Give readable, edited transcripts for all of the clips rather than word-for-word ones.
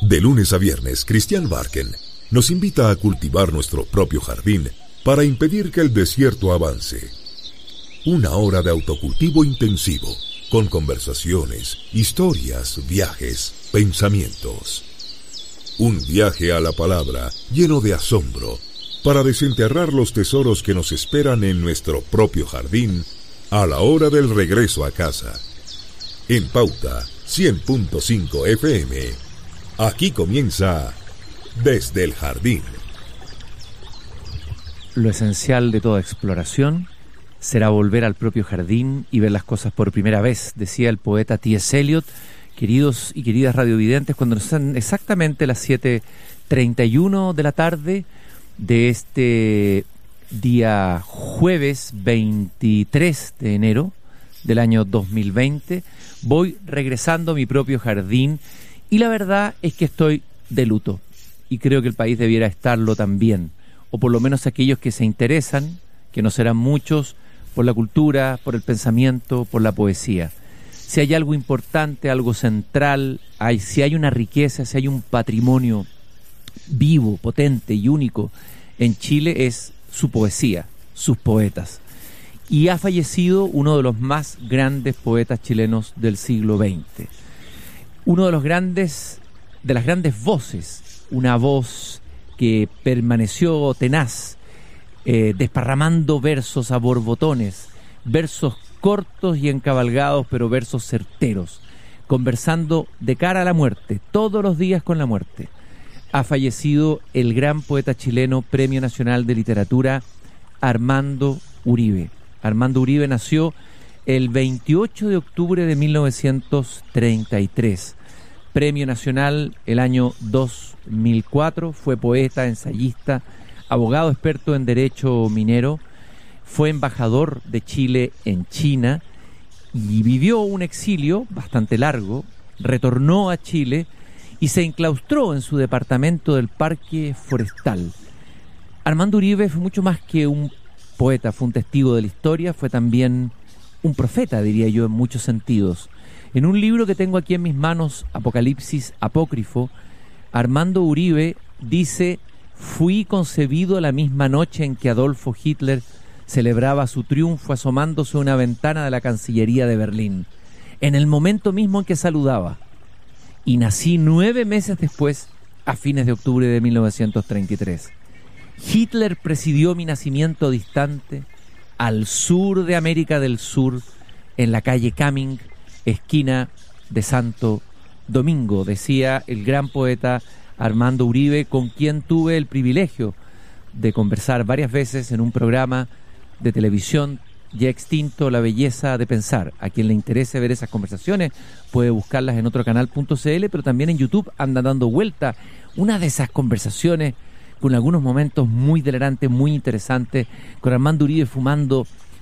De lunes a viernes, Cristian Barken nos invita a cultivar nuestro propio jardín para impedir que el desierto avance. Una hora de autocultivo intensivo, con conversaciones, historias, viajes, pensamientos. Un viaje a la palabra lleno de asombro para desenterrar los tesoros que nos esperan en nuestro propio jardín a la hora del regreso a casa. En Pauta 100.5 FM, aquí comienza Desde el Jardín. Lo esencial de toda exploración será volver al propio jardín y ver las cosas por primera vez, decía el poeta T.S. Eliot. Queridos y queridas radiovidentes, cuando son exactamente las 7:31 de la tarde de este día jueves 23 de enero del año 2020, voy regresando a mi propio jardín y la verdad es que estoy de luto y creo que el país debiera estarlo también, o por lo menos aquellos que se interesan, que no serán muchos, por la cultura, por el pensamiento, por la poesía. Si hay algo importante, algo central, si hay una riqueza, si hay un patrimonio vivo, potente y único en Chile, es su poesía, sus poetas. Y ha fallecido uno de los más grandes poetas chilenos del siglo XX. Uno de las grandes voces, una voz que permaneció tenaz, desparramando versos a borbotones, versos cortos y encabalgados, pero versos certeros, conversando de cara a la muerte, todos los días con la muerte. Ha fallecido el gran poeta chileno, Premio Nacional de Literatura, Armando Uribe. Armando Uribe nació el 28 de octubre de 1933. Premio Nacional el año 2004, fue poeta, ensayista, abogado experto en derecho minero, fue embajador de Chile en China y vivió un exilio bastante largo, retornó a Chile y se enclaustró en su departamento del Parque Forestal. Armando Uribe fue mucho más que un poeta, fue un testigo de la historia, fue también un profeta, diría yo, en muchos sentidos. En un libro que tengo aquí en mis manos, Apocalipsis Apócrifo, Armando Uribe dice: fui concebido la misma noche en que Adolfo Hitler celebraba su triunfo asomándose a una ventana de la Cancillería de Berlín, en el momento mismo en que saludaba, y nací 9 meses después, a fines de octubre de 1933. Hitler presidió mi nacimiento distante, al sur de América del Sur, en la calle Cumming, esquina de Santo Domingo, decía el gran poeta Armando Uribe, con quien tuve el privilegio de conversar varias veces en un programa de televisión ya extinto, La Belleza de Pensar. A quien le interese ver esas conversaciones puede buscarlas en otrocanal.cl, pero también en YouTube anda dando vuelta una de esas conversaciones con algunos momentos muy delirantes, muy interesantes, con Armando Uribe fumando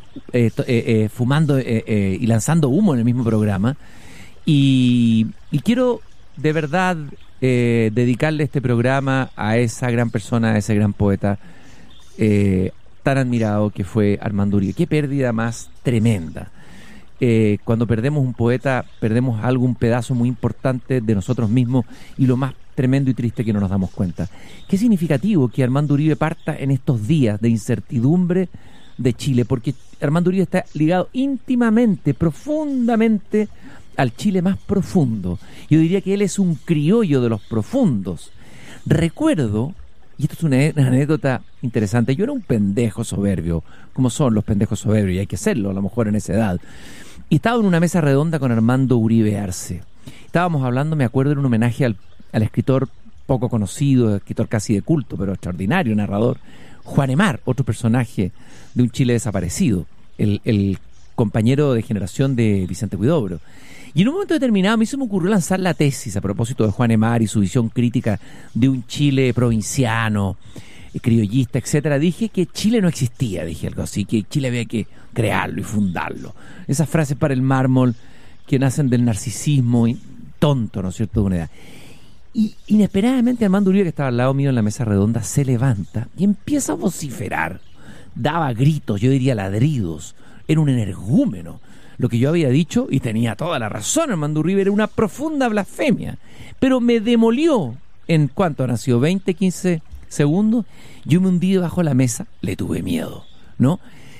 y lanzando humo en el mismo programa. Y quiero de verdad dedicarle este programa a esa gran persona, a ese gran poeta tan admirado que fue Armando Uribe. Qué pérdida más tremenda. Cuando perdemos un poeta, perdemos un pedazo muy importante de nosotros mismos, y lo más tremendo y triste que no nos damos cuenta. Qué significativo que Armando Uribe parta en estos días de incertidumbre de Chile, porque Armando Uribe está ligado íntimamente, profundamente al Chile más profundo. Yo diría que él es un criollo de los profundos. Recuerdo, y esto es una anécdota interesante, yo era un pendejo soberbio, como son los pendejos soberbios, y hay que serlo a lo mejor en esa edad. Y estaba en una mesa redonda con Armando Uribe Arce. Estábamos hablando, me acuerdo, en un homenaje al escritor poco conocido, escritor casi de culto, pero extraordinario narrador, Juan Emar, otro personaje de un Chile desaparecido, el compañero de generación de Vicente Huidobro. Y en un momento determinado a mí se me ocurrió lanzar la tesis a propósito de Juan Emar y su visión crítica de un Chile provinciano, criollista, etcétera. Dije que Chile no existía, dije algo así, que Chile había que crearlo y fundarlo. Esas frases para el mármol que nacen del narcisismo tonto, ¿no es cierto?, de una edad. Y inesperadamente Armando Uribe, que estaba al lado mío en la mesa redonda, se levanta y empieza a vociferar. Daba gritos, yo diría ladridos. Era un energúmeno. lo que yo había dicho, y tenía toda la razón, Armando Uribe era una profunda blasfemia, pero me demolió en cuánto han sido 20, 15 segundos. Yo me hundí debajo de la mesa, le tuve miedo, ¿no?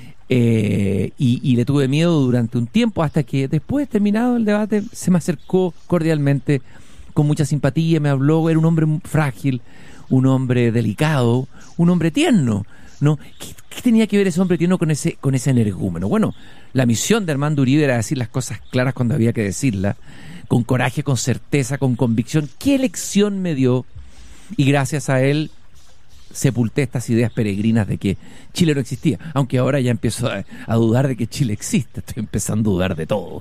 Y le tuve miedo durante un tiempo, hasta que después, terminado el debate, se me acercó cordialmente, con mucha simpatía, me habló. Era un hombre frágil, un hombre delicado, un hombre tierno, ¿no? ¿Qué tenía que ver ese hombre tierno con ese energúmeno? Bueno, la misión de Armando Uribe era decir las cosas claras cuando había que decirlas, con coraje, con certeza, con convicción. ¿Qué lección me dio? Y gracias a él sepulté estas ideas peregrinas de que Chile no existía, aunque ahora ya empiezo a dudar de que Chile existe. Estoy empezando a dudar de todo.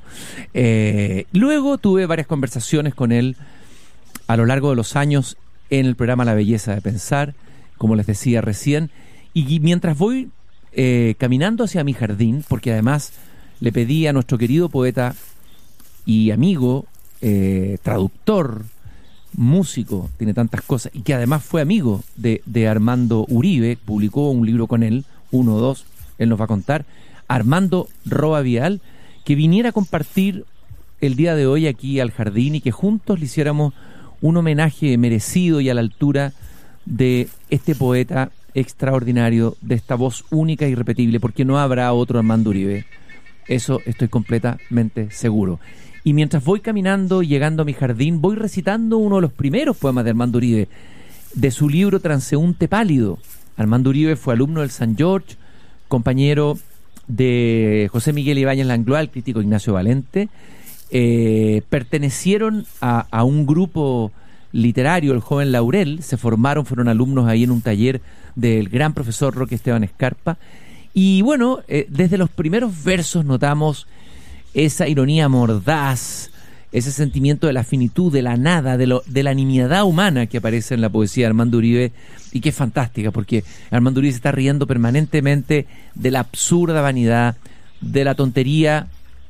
Luego tuve varias conversaciones con él a lo largo de los años en el programa La Belleza de Pensar, como les decía recién, y mientras voy caminando hacia mi jardín, porque además le pedí a nuestro querido poeta y amigo, traductor, músico, tiene tantas cosas, y que además fue amigo de Armando Uribe, publicó un libro con él, 1 o 2, él nos va a contar, Armando Roa Vial, que viniera a compartir el día de hoy aquí al jardín y que juntos le hiciéramos un homenaje merecido y a la altura de este poeta extraordinario, de esta voz única e irrepetible, porque no habrá otro Armando Uribe. Eso estoy completamente seguro. Y mientras voy caminando y llegando a mi jardín, voy recitando uno de los primeros poemas de Armando Uribe, de su libro Transeúnte Pálido. Armando Uribe fue alumno del San George, compañero de José Miguel Ibáñez Langlois, el crítico Ignacio Valente. Pertenecieron a un grupo literario, el Joven Laurel, se formaron, fueron alumnos ahí en un taller del gran profesor Roque Esteban Escarpa. Y bueno, desde los primeros versos notamos esa ironía mordaz, ese sentimiento de la finitud, de la nada, de la nimiedad humana que aparece en la poesía de Armando Uribe, y que es fantástica, porque Armando Uribe se está riendo permanentemente de la absurda vanidad, de la tontería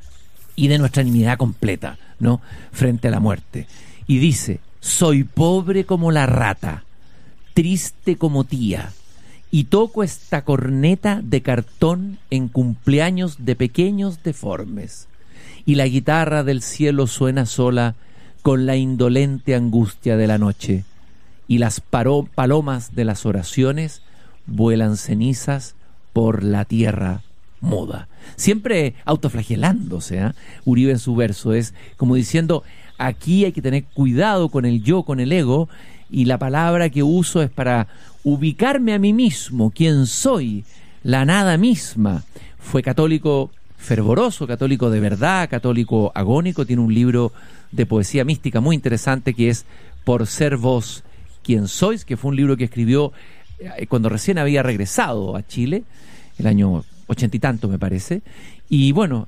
y de nuestra nimiedad completa, ¿no?, frente a la muerte. Y dice: soy pobre como la rata, triste como tía, y toco esta corneta de cartón en cumpleaños de pequeños deformes. Y la guitarra del cielo suena sola con la indolente angustia de la noche, y las palomas de las oraciones vuelan cenizas por la tierra muda. Siempre autoflagelándose, ¿eh? Uribe en su verso es como diciendo: aquí hay que tener cuidado con el yo, con el ego, y la palabra que uso es para ubicarme a mí mismo, quién soy, la nada misma. Fue católico fervoroso, católico de verdad, católico agónico. Tiene un libro de poesía mística muy interesante que es Por ser vos quien sois, que fue un libro que escribió cuando recién había regresado a Chile, el año 80 y tanto me parece. Y bueno,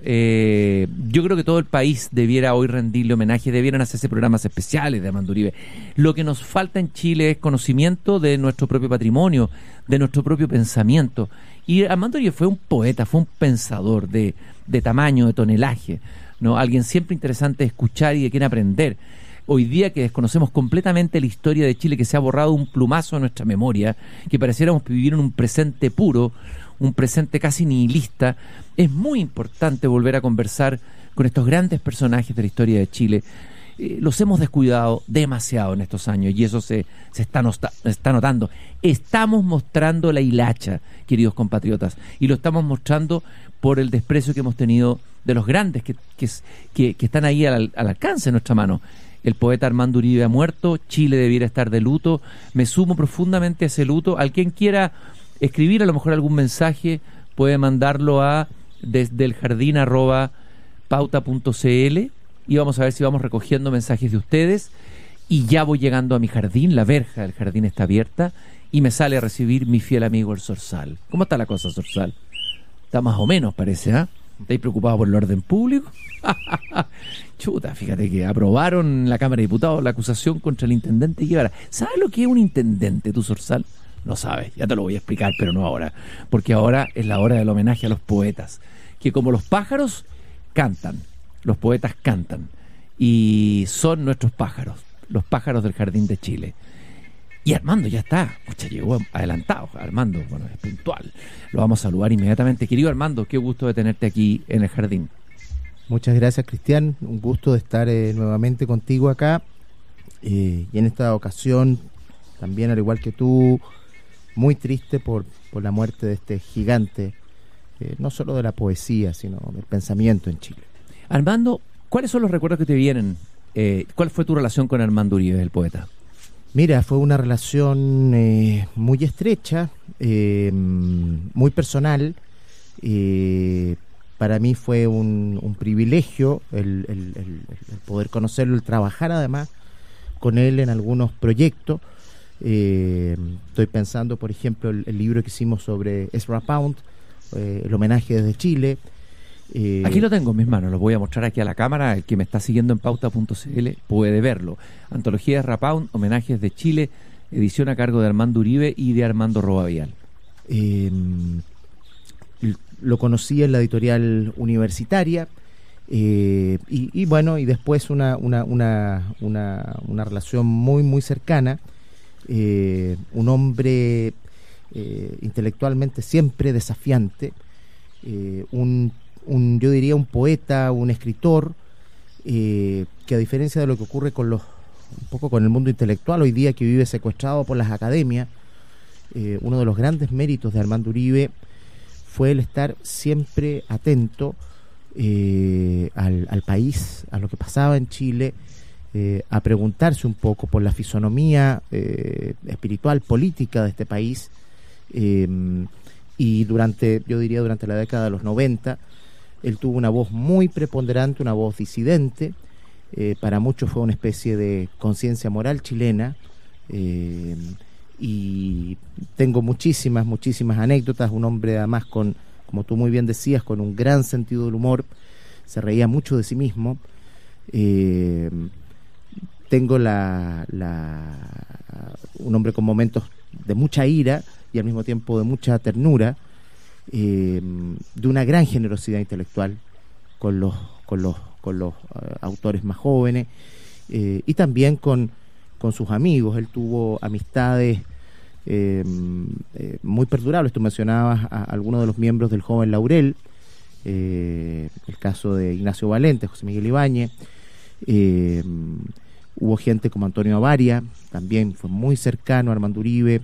yo creo que todo el país debiera hoy rendirle homenaje, debieran hacerse programas especiales de Armando Uribe. Lo que nos falta en Chile es conocimiento de nuestro propio patrimonio, de nuestro propio pensamiento. Y Armando Uribe fue un poeta, fue un pensador de tamaño, de tonelaje, ¿no? Alguien siempre interesante de escuchar y de quien aprender. Hoy día que desconocemos completamente la historia de Chile, que se ha borrado un plumazo en nuestra memoria, que pareciéramos vivir en un presente puro, un presente casi nihilista, es muy importante volver a conversar con estos grandes personajes de la historia de Chile. Los hemos descuidado demasiado en estos años y eso se está notando. Estamos mostrando la hilacha, queridos compatriotas, y lo estamos mostrando por el desprecio que hemos tenido de los grandes que están ahí al alcance de nuestra mano. El poeta Armando Uribe ha muerto, Chile debiera estar de luto. Me sumo profundamente a ese luto. Al quien quiera escribir a lo mejor algún mensaje puede mandarlo a desdeeljardín@pauta.cl y vamos a ver si vamos recogiendo mensajes de ustedes. Y ya voy llegando a mi jardín, la verja del jardín está abierta y me sale a recibir mi fiel amigo el Zorzal. ¿Cómo está la cosa, Zorzal? Está más o menos, parece, ¿ah? ¿Estáis preocupados por el orden público? Chuta, fíjate que aprobaron en la Cámara de Diputados la acusación contra el intendente Guevara. ¿Sabes lo que es un intendente, tú, Zorzal? No sabes, ya te lo voy a explicar, pero no ahora, porque ahora es la hora del homenaje a los poetas, que como los pájaros cantan, los poetas cantan, y son nuestros pájaros, los pájaros del Jardín de Chile. Y Armando ya está, pucha, llegó adelantado. Armando, bueno, es puntual. Lo vamos a saludar inmediatamente. Querido Armando, qué gusto de tenerte aquí en el jardín. Muchas gracias, Cristian. Un gusto de estar nuevamente contigo acá. Y en esta ocasión, también al igual que tú, muy triste por la muerte de este gigante, no solo de la poesía, sino del pensamiento en Chile. Armando, ¿cuáles son los recuerdos que te vienen? ¿Cuál fue tu relación con Armando Uribe, el poeta? Mira, fue una relación muy estrecha, muy personal. Para mí fue un privilegio el poder conocerlo, el trabajar además con él en algunos proyectos. Estoy pensando, por ejemplo, el libro que hicimos sobre Ezra Pound, el homenaje desde Chile. Aquí lo tengo en mis manos, lo voy a mostrar aquí a la cámara. El que me está siguiendo en pauta.cl puede verlo. Antología de Ezra Pound, homenajes de Chile, edición a cargo de Armando Uribe y de Armando Robavial. Lo conocí en la editorial universitaria, y bueno, y después una relación muy muy cercana. Un hombre intelectualmente siempre desafiante, yo diría un poeta, un escritor, que a diferencia de lo que ocurre un poco con el mundo intelectual hoy día, que vive secuestrado por las academias, uno de los grandes méritos de Armando Uribe fue el estar siempre atento al país, a lo que pasaba en Chile, a preguntarse un poco por la fisonomía espiritual, política de este país, y durante la década de los 90, él tuvo una voz muy preponderante, una voz disidente. Para muchos fue una especie de conciencia moral chilena, y tengo muchísimas anécdotas. Un hombre además como tú muy bien decías, con un gran sentido del humor, se reía mucho de sí mismo. Tengo un hombre con momentos de mucha ira y al mismo tiempo de mucha ternura, de una gran generosidad intelectual con los autores más jóvenes, y también con sus amigos. Él tuvo amistades muy perdurables. Tú mencionabas a algunos de los miembros del Joven Laurel, el caso de Ignacio Valente, José Miguel Ibáñez. Hubo gente como Antonio Avaria, también fue muy cercano a Armando Uribe,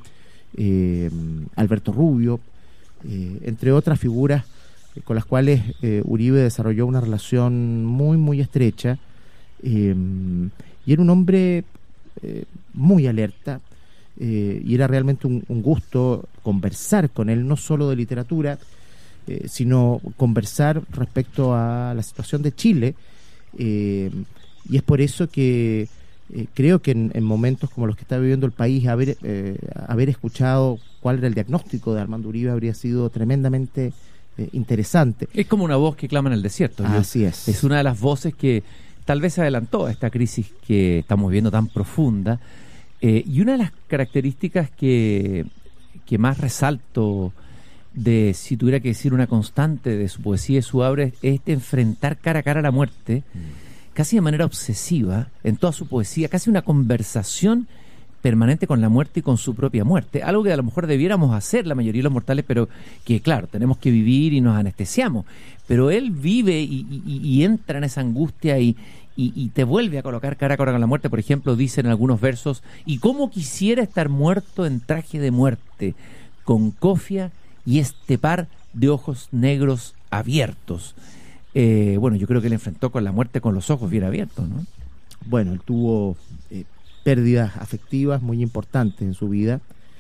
Alberto Rubio, entre otras figuras con las cuales Uribe desarrolló una relación muy muy estrecha, y era un hombre muy alerta, y era realmente un gusto conversar con él, no solo de literatura, sino conversar respecto a la situación de Chile, y es por eso que creo que en momentos como los que está viviendo el país, haber escuchado cuál era el diagnóstico de Armando Uribe habría sido tremendamente interesante. Es como una voz que clama en el desierto. Así es. Es una de las voces que tal vez se adelantó a esta crisis que estamos viendo tan profunda, y una de las características que más resalto si tuviera que decir una constante de su poesía y su obra, es enfrentar cara a cara la muerte, casi de manera obsesiva en toda su poesía, casi una conversación permanente con la muerte y con su propia muerte, algo que a lo mejor debiéramos hacer la mayoría de los mortales, pero que claro, tenemos que vivir y nos anestesiamos, pero él vive y entra en esa angustia y te vuelve a colocar cara a cara con la muerte. Por ejemplo, dice en algunos versos: y cómo quisiera estar muerto en traje de muerte, con cofia y este par de ojos negros abiertos. Bueno, yo creo que él enfrentó con la muerte con los ojos bien abiertos, ¿no? Bueno, él tuvo pérdidas afectivas muy importantes en su vida,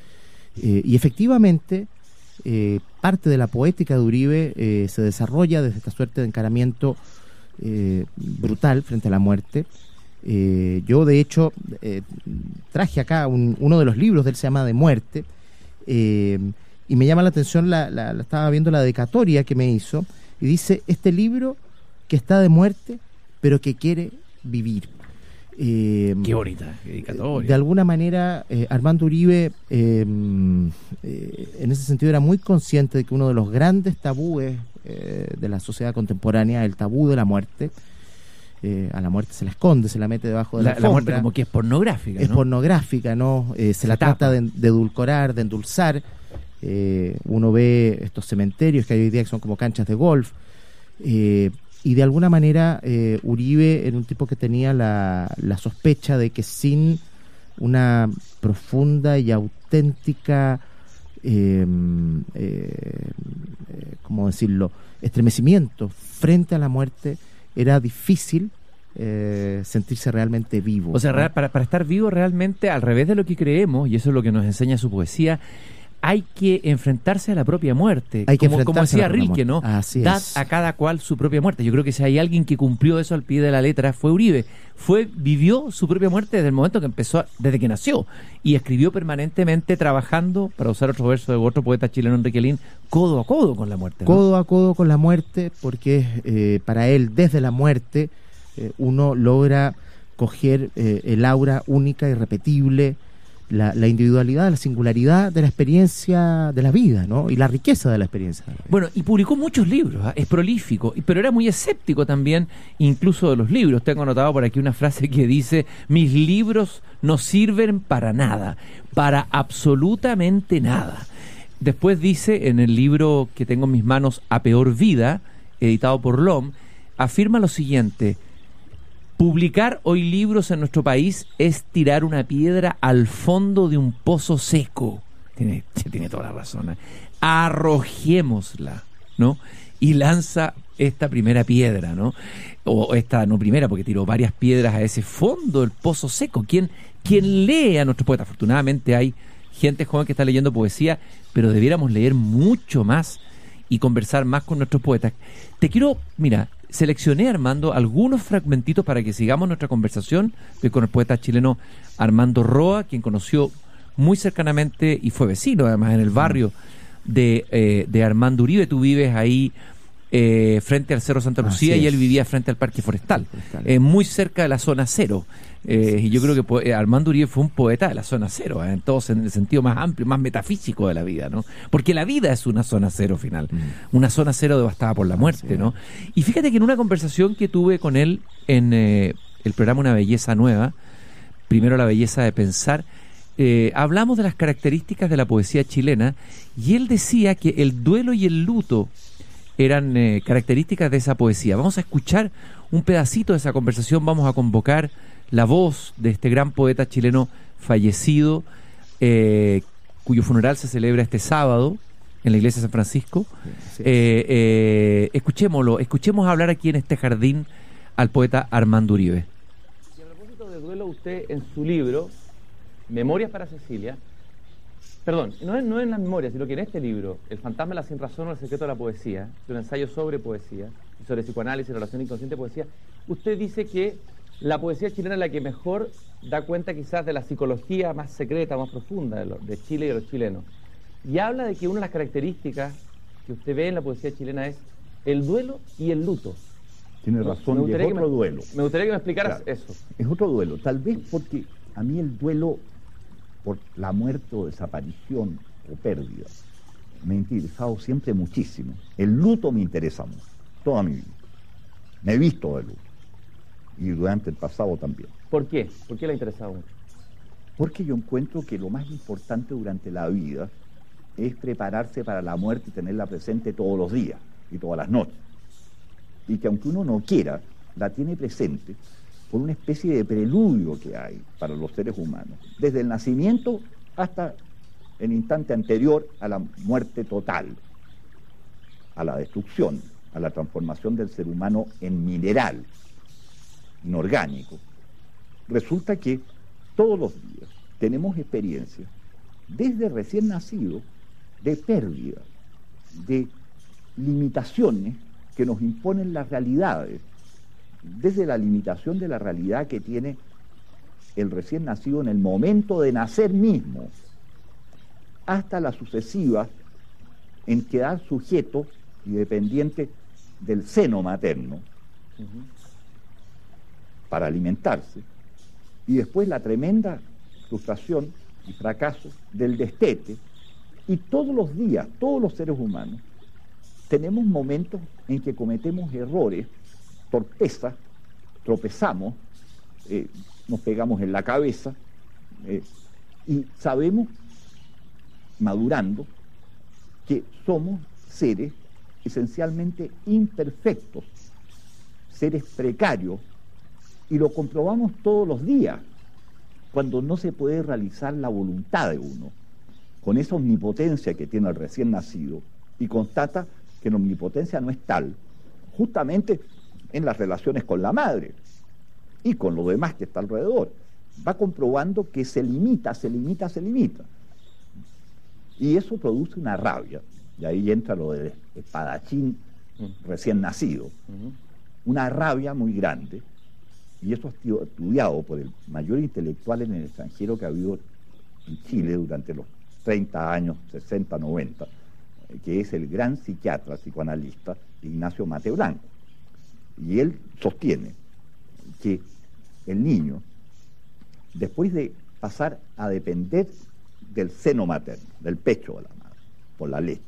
y efectivamente parte de la poética de Uribe se desarrolla desde esta suerte de encaramiento brutal frente a la muerte. Yo de hecho traje acá uno de los libros de él, se llama De Muerte, y me llama la atención, estaba viendo la dedicatoria que me hizo, y dice: este libro que está de muerte pero que quiere vivir. Qué bonita dedicatoria. De alguna manera Armando Uribe en ese sentido era muy consciente de que uno de los grandes tabúes de la sociedad contemporánea, el tabú de la muerte. A la muerte se la esconde, se la mete debajo de la alfombra. La muerte como que es pornográfica, ¿no? Es pornográfica, ¿no? Se la trata de edulcorar, de endulzar. Uno ve estos cementerios que hay hoy día que son como canchas de golf. Y de alguna manera Uribe era un tipo que tenía la sospecha de que sin una profunda y auténtica, ¿cómo decirlo?, estremecimiento frente a la muerte, era difícil sentirse realmente vivo. O sea, ¿no? para estar vivo realmente, al revés de lo que creemos, y eso es lo que nos enseña su poesía, hay que enfrentarse a la propia muerte. Hay que como enfrentarse decía a la propia Rilke, ¿no? muerte. Así Dad es. a cada cual su propia muerte. Yo creo que si hay alguien que cumplió eso al pie de la letra fue Uribe. Vivió su propia muerte desde el momento que empezó, desde que nació, y escribió permanentemente trabajando, para usar otro verso de otro poeta chileno, Enrique Lin, codo a codo con la muerte, ¿no? Codo a codo con la muerte, porque para él, desde la muerte, uno logra coger el aura única, irrepetible, la individualidad, la singularidad de la experiencia de la vida, ¿no? Y la riqueza de la experiencia de la vida. Bueno, y publicó muchos libros, es prolífico, pero era muy escéptico también, incluso de los libros. Tengo anotado por aquí una frase que dice: mis libros no sirven para nada, para absolutamente nada. Después dice, en el libro que tengo en mis manos, A Peor Vida, editado por LOM, afirma lo siguiente: publicar hoy libros en nuestro país es tirar una piedra al fondo de un pozo seco. Tiene toda la razón, ¿eh? Arrojémosla, ¿no? Y lanza esta primera piedra, ¿no? O esta no primera, porque tiró varias piedras a ese fondo del pozo seco. ¿Quién lee a nuestros poetas? Afortunadamente hay gente joven que está leyendo poesía, pero debiéramos leer mucho más y conversar más con nuestros poetas. Seleccioné, Armando, algunos fragmentitos para que sigamos nuestra conversación. Estoy con el poeta chileno Armando Roa, quien conoció muy cercanamente y fue vecino, además, en el barrio de Armando Uribe. Tú vives ahí frente al Cerro Santa Lucía y él vivía frente al Parque Forestal, muy cerca de la zona cero. Y yo creo que Armando Uribe fue un poeta de la zona cero, en todo en el sentido más amplio, más metafísico de la vida, ¿no? Porque la vida es una zona cero final, una zona cero devastada por la muerte, ¿no? Y fíjate que en una conversación que tuve con él en el programa Una Belleza Nueva, primero La Belleza de Pensar, hablamos de las características de la poesía chilena, y él decía que el duelo y el luto eran características de esa poesía. Vamos a escuchar un pedacito de esa conversación, vamos a convocar la voz de este gran poeta chileno fallecido, cuyo funeral se celebra este sábado en la iglesia de San Francisco. Escuchemos hablar aquí en este jardín al poeta Armando Uribe. Y a propósito de duelo, usted en su libro, Memorias para Cecilia, perdón, no en las memorias, sino que en este libro, El fantasma de la sinrazón o el secreto de la poesía, un ensayo sobre poesía, sobre psicoanálisis, relación inconsciente, poesía, usted dice que la poesía chilena es la que mejor da cuenta quizás de la psicología más secreta, más profunda de Chile y de los chilenos. Y habla de que una de las características que usted ve en la poesía chilena es el duelo y el luto. Tiene razón, y es otro duelo. Me gustaría que me explicaras eso. Es otro duelo, tal vez porque a mí el duelo por la muerte o desaparición o pérdida me ha interesado siempre muchísimo. El luto me interesa mucho, toda mi vida. Me he visto de luto. Y durante el pasado también. ¿Por qué? ¿Por qué le ha interesado mucho? Porque yo encuentro que lo más importante durante la vida es prepararse para la muerte y tenerla presente todos los días y todas las noches. Y que aunque uno no quiera, la tiene presente por una especie de preludio que hay para los seres humanos, desde el nacimiento hasta el instante anterior a la muerte total, a la destrucción, a la transformación del ser humano en mineral, inorgánico. Resulta que todos los días tenemos experiencias, desde recién nacido, de pérdida, de limitaciones que nos imponen las realidades, desde la limitación de la realidad que tiene el recién nacido en el momento de nacer mismo, hasta la sucesiva en quedar sujeto y dependiente del seno materno, para alimentarse, y después la tremenda frustración y fracaso del destete. Y todos los días, todos los seres humanos, tenemos momentos en que cometemos errores, torpezas, tropezamos, nos pegamos en la cabeza, y sabemos, madurando, que somos seres esencialmente imperfectos, seres precarios, y lo comprobamos todos los días, cuando no se puede realizar la voluntad de uno, con esa omnipotencia que tiene el recién nacido, y constata que la omnipotencia no es tal, justamente en las relaciones con la madre y con lo demás que está alrededor. Va comprobando que se limita. Y eso produce una rabia, y ahí entra lo del espadachín recién nacido, una rabia muy grande, y eso ha sido estudiado por el mayor intelectual en el extranjero que ha habido en Chile durante los 30 años, 60, 90, que es el gran psiquiatra, psicoanalista Ignacio Mate Blanco. Y él sostiene que el niño, después de pasar a depender del seno materno, del pecho de la madre, por la leche,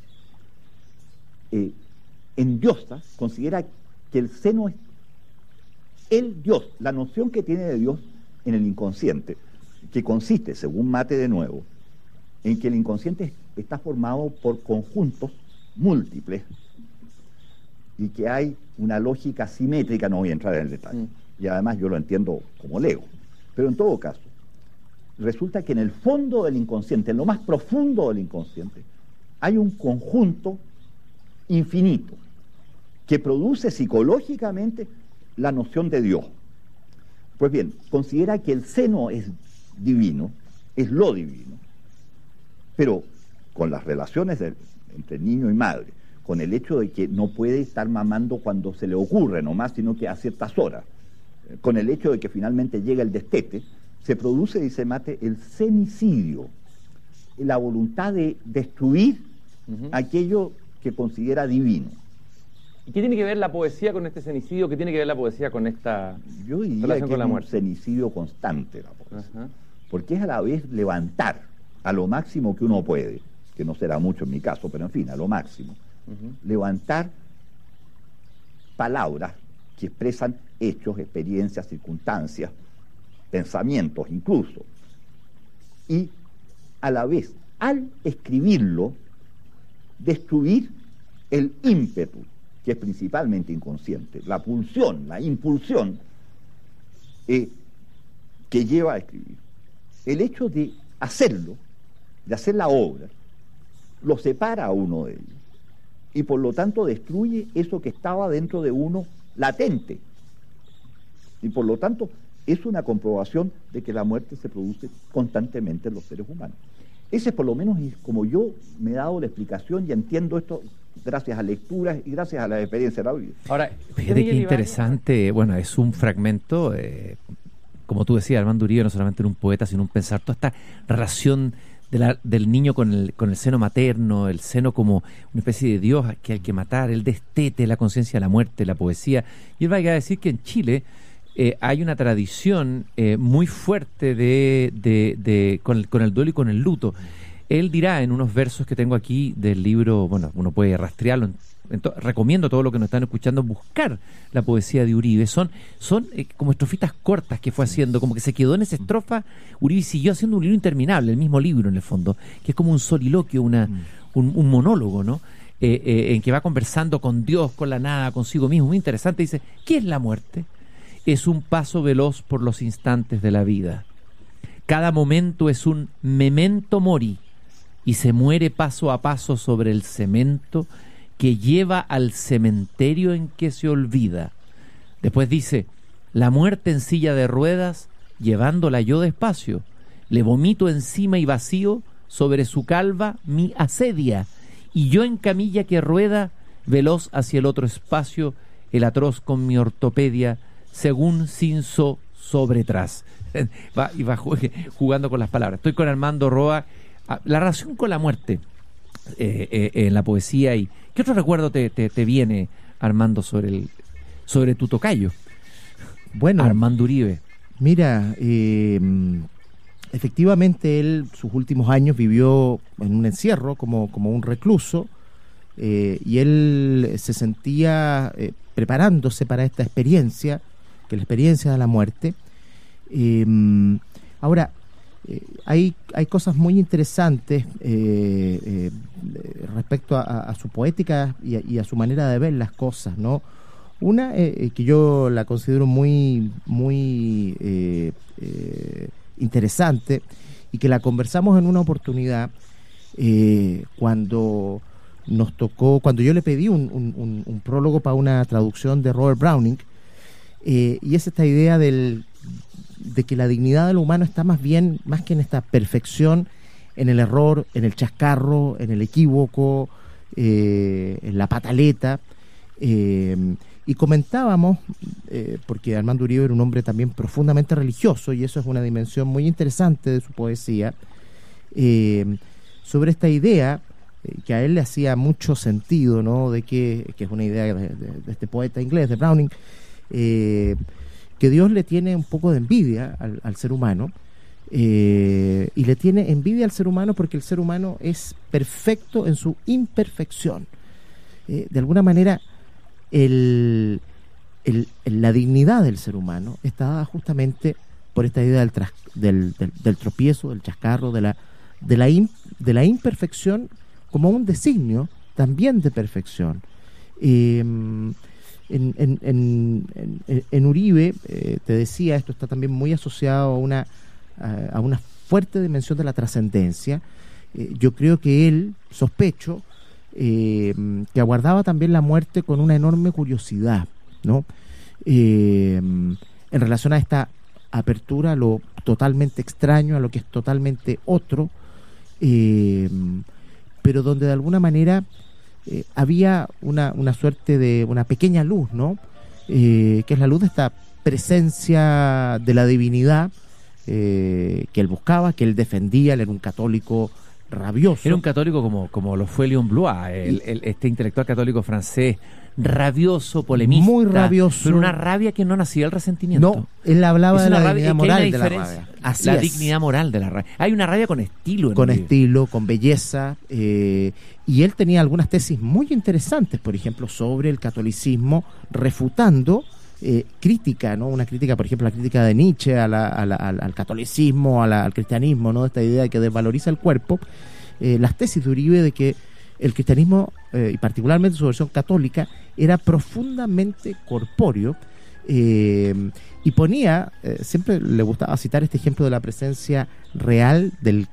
endiosa, considera que el seno es el Dios, la noción que tiene de Dios en el inconsciente, que consiste, según Mate de nuevo, en que el inconsciente está formado por conjuntos múltiples y que hay una lógica simétrica, no voy a entrar en el detalle, y además yo lo entiendo como leo, pero en todo caso, resulta que en el fondo del inconsciente, en lo más profundo del inconsciente, hay un conjunto infinito que produce psicológicamente la noción de Dios. Pues bien, considera que el seno es divino, es lo divino, pero con las relaciones entre niño y madre, con el hecho de que no puede estar mamando cuando se le ocurre nomás, sino que a ciertas horas, con el hecho de que finalmente llega el destete, se produce, dice Mate, el senicidio, la voluntad de destruir aquello que considera divino. ¿Y qué tiene que ver la poesía con este senicidio? ¿Qué tiene que ver la poesía con esta Yo diría relación que con la es un muerte? senicidio constante la poesía, porque es a la vez levantar a lo máximo que uno puede, que no será mucho en mi caso, pero en fin, a lo máximo, levantar palabras que expresan hechos, experiencias, circunstancias, pensamientos incluso, y a la vez, al escribirlo, destruir el ímpetu, que es principalmente inconsciente, la pulsión, la impulsión que lleva a escribir. El hecho de hacerlo, de hacer la obra, lo separa a uno de ellos, y por lo tanto destruye eso que estaba dentro de uno latente, y por lo tanto es una comprobación de que la muerte se produce constantemente en los seres humanos. Ese por lo menos es como yo me he dado la explicación y entiendo esto gracias a lecturas y gracias a la experiencia de la vida. Ahora, Fíjate qué interesante, bueno, es un fragmento, como tú decías, Armando Uribe no solamente era un poeta, sino un pensador, toda esta relación del niño con el seno materno, el seno como una especie de Dios que hay que matar, el destete, la conciencia de la muerte, la poesía. Y él va a decir que en Chile hay una tradición muy fuerte con el duelo y con el luto. Él dirá en unos versos que tengo aquí del libro, bueno, uno puede rastrearlo, recomiendo a todos los que nos están escuchando buscar la poesía de Uribe. Son como estrofitas cortas que fue haciendo, como que se quedó en esa estrofa. Uribe siguió haciendo un libro interminable, el mismo libro en el fondo, que es como un soliloquio, un monólogo, ¿no? En que va conversando con Dios, con la nada, consigo mismo, muy interesante. Dice, ¿qué es la muerte? Es un paso veloz por los instantes de la vida. Cada momento es un memento mori, y se muere paso a paso sobre el cemento que lleva al cementerio en que se olvida. Después dice, la muerte en silla de ruedas, llevándola yo despacio, le vomito encima y vacío sobre su calva mi asedia, y yo en camilla que rueda, veloz hacia el otro espacio, el atroz con mi ortopedia, según cinzo sobre tras. Y va jugando con las palabras. Estoy con Armando Roa. La relación con la muerte en la poesía. Y ¿qué otro recuerdo te viene, Armando, sobre tu tocayo? Bueno, Armando Uribe. Mira, efectivamente él sus últimos años vivió en un encierro como un recluso, y él se sentía preparándose para esta experiencia, que es la experiencia de la muerte. Ahora, hay cosas muy interesantes respecto a su poética y a su manera de ver las cosas, ¿no? Una que yo la considero muy interesante y que la conversamos en una oportunidad cuando yo le pedí un prólogo para una traducción de Robert Browning, y es esta idea de que la dignidad de lo humano está más que en esta perfección, en el error, en el chascarro, en el equívoco, en la pataleta. Y comentábamos, porque Armando Uribe era un hombre también profundamente religioso, y eso es una dimensión muy interesante de su poesía, sobre esta idea que a él le hacía mucho sentido, ¿no? De que es una idea de este poeta inglés, de Browning, que Dios le tiene un poco de envidia al ser humano, y le tiene envidia al ser humano porque el ser humano es perfecto en su imperfección. De alguna manera, la dignidad del ser humano está dada justamente por esta idea del tropiezo, del chascarro, de la imperfección como un designio también de perfección. En Uribe, te decía, esto está también muy asociado a una fuerte dimensión de la trascendencia. Yo creo que él, sospecho, que aguardaba también la muerte con una enorme curiosidad, ¿no? En relación a esta apertura a lo totalmente extraño, a lo que es totalmente otro, pero donde de alguna manera había una suerte de una pequeña luz, ¿no? Que es la luz de esta presencia de la divinidad que él buscaba, que él defendía. Él era un católico rabioso. Era un católico como lo fue Léon Blois, este intelectual católico francés, rabioso, polemista. Muy rabioso. Pero una rabia que no nacía del resentimiento. No, él hablaba de la dignidad moral de la rabia. Así la dignidad moral de la rabia. Hay una rabia con estilo. Con estilo, con belleza. Y él tenía algunas tesis muy interesantes, por ejemplo, sobre el catolicismo, refutando crítica, ¿no? Una crítica, por ejemplo, la crítica de Nietzsche al catolicismo, al cristianismo, ¿no? Esta idea de que desvaloriza el cuerpo. Las tesis de Uribe de que el cristianismo, y particularmente su versión católica, era profundamente corpóreo, y ponía, siempre le gustaba citar este ejemplo de la presencia real del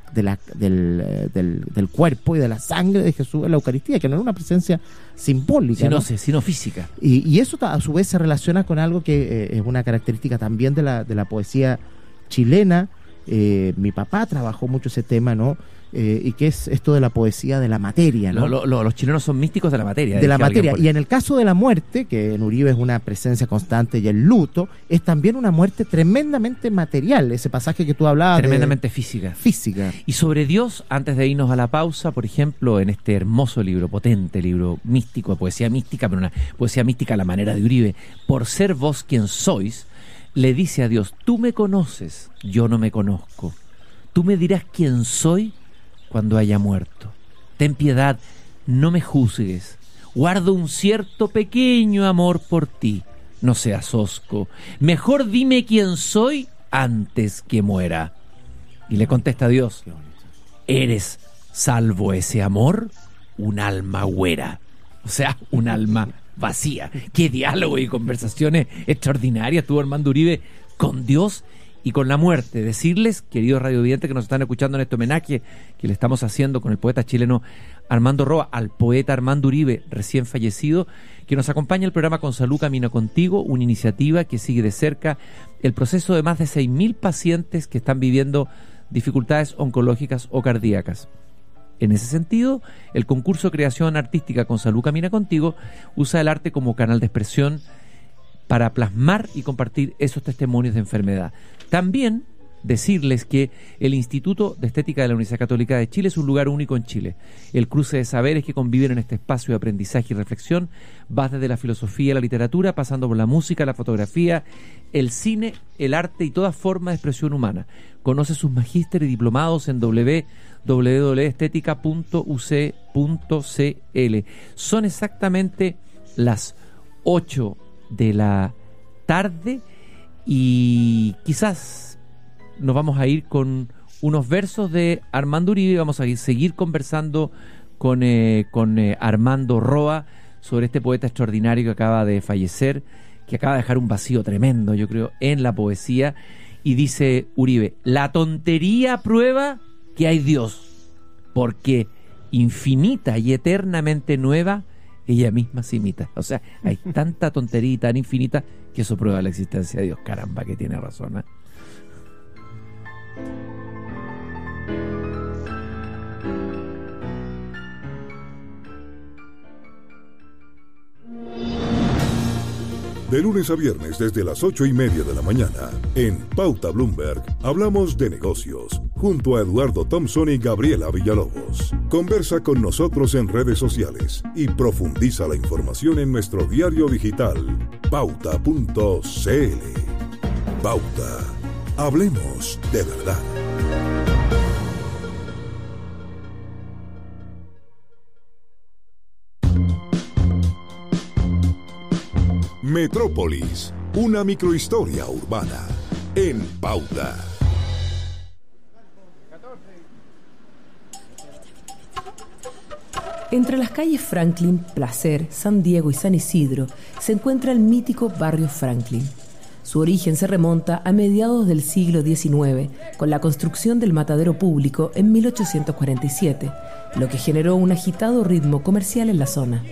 cuerpo y de la sangre de Jesús en la Eucaristía, que no era una presencia simbólica, sino física. Y eso a su vez se relaciona con algo que es una característica también de la poesía chilena. Mi papá trabajó mucho ese tema, ¿no? Y que es esto de la poesía de la materia, ¿no? Los chilenos son místicos de la materia. De la materia. Y en el caso de la muerte, que en Uribe es una presencia constante, y el luto es también una muerte tremendamente material. Ese pasaje que tú hablabas. Tremendamente física. Y sobre Dios, antes de irnos a la pausa, por ejemplo, en este hermoso libro, potente libro místico, de poesía mística, pero una poesía mística a la manera de Uribe, por ser vos quien sois, le dice a Dios: tú me conoces, yo no me conozco. Tú me dirás quién soy cuando haya muerto. Ten piedad, no me juzgues. Guardo un cierto pequeño amor por ti. No seas hosco. Mejor dime quién soy antes que muera. Y le contesta a Dios: eres, salvo ese amor, un alma güera. O sea, un alma vacía. Qué diálogo y conversaciones extraordinarias tuvo Armando Uribe con Dios y con la muerte. Decirles, queridos radiovidentes que nos están escuchando en este homenaje que le estamos haciendo con el poeta chileno Armando Roa al poeta Armando Uribe, recién fallecido, que nos acompaña el programa Con Salud Camina Contigo, una iniciativa que sigue de cerca el proceso de más de 6.000 pacientes que están viviendo dificultades oncológicas o cardíacas. En ese sentido, el concurso de creación artística Con Salud Camina Contigo usa el arte como canal de expresión para plasmar y compartir esos testimonios de enfermedad. También decirles que el Instituto de Estética de la Universidad Católica de Chile es un lugar único en Chile. El cruce de saberes que conviven en este espacio de aprendizaje y reflexión va desde la filosofía y la literatura, pasando por la música, la fotografía, el cine, el arte y toda forma de expresión humana. Conoce sus magísteres y diplomados en www.estetica.uc.cl. Son exactamente las 8 de la tarde y quizás nos vamos a ir con unos versos de Armando Uribe. Vamos a seguir conversando con Armando Roa sobre este poeta extraordinario que acaba de fallecer, que acaba de dejar un vacío tremendo, yo creo, en la poesía. Y dice Uribe: la tontería prueba que hay Dios, porque infinita y eternamente nueva, ella misma se imita. O sea, hay tanta tontería y tan infinita que eso prueba la existencia de Dios. Caramba, que tiene razón, ¿eh? De lunes a viernes desde las 8:30 de la mañana, en Pauta Bloomberg, hablamos de negocios, junto a Eduardo Thompson y Gabriela Villalobos. Conversa con nosotros en redes sociales y profundiza la información en nuestro diario digital, pauta.cl. Pauta. Hablemos de verdad. Metrópolis, una microhistoria urbana en Pauta. Entre las calles Franklin, Placer, San Diego y San Isidro se encuentra el mítico barrio Franklin. Su origen se remonta a mediados del siglo XIX, con la construcción del matadero público en 1847, lo que generó un agitado ritmo comercial en la zona.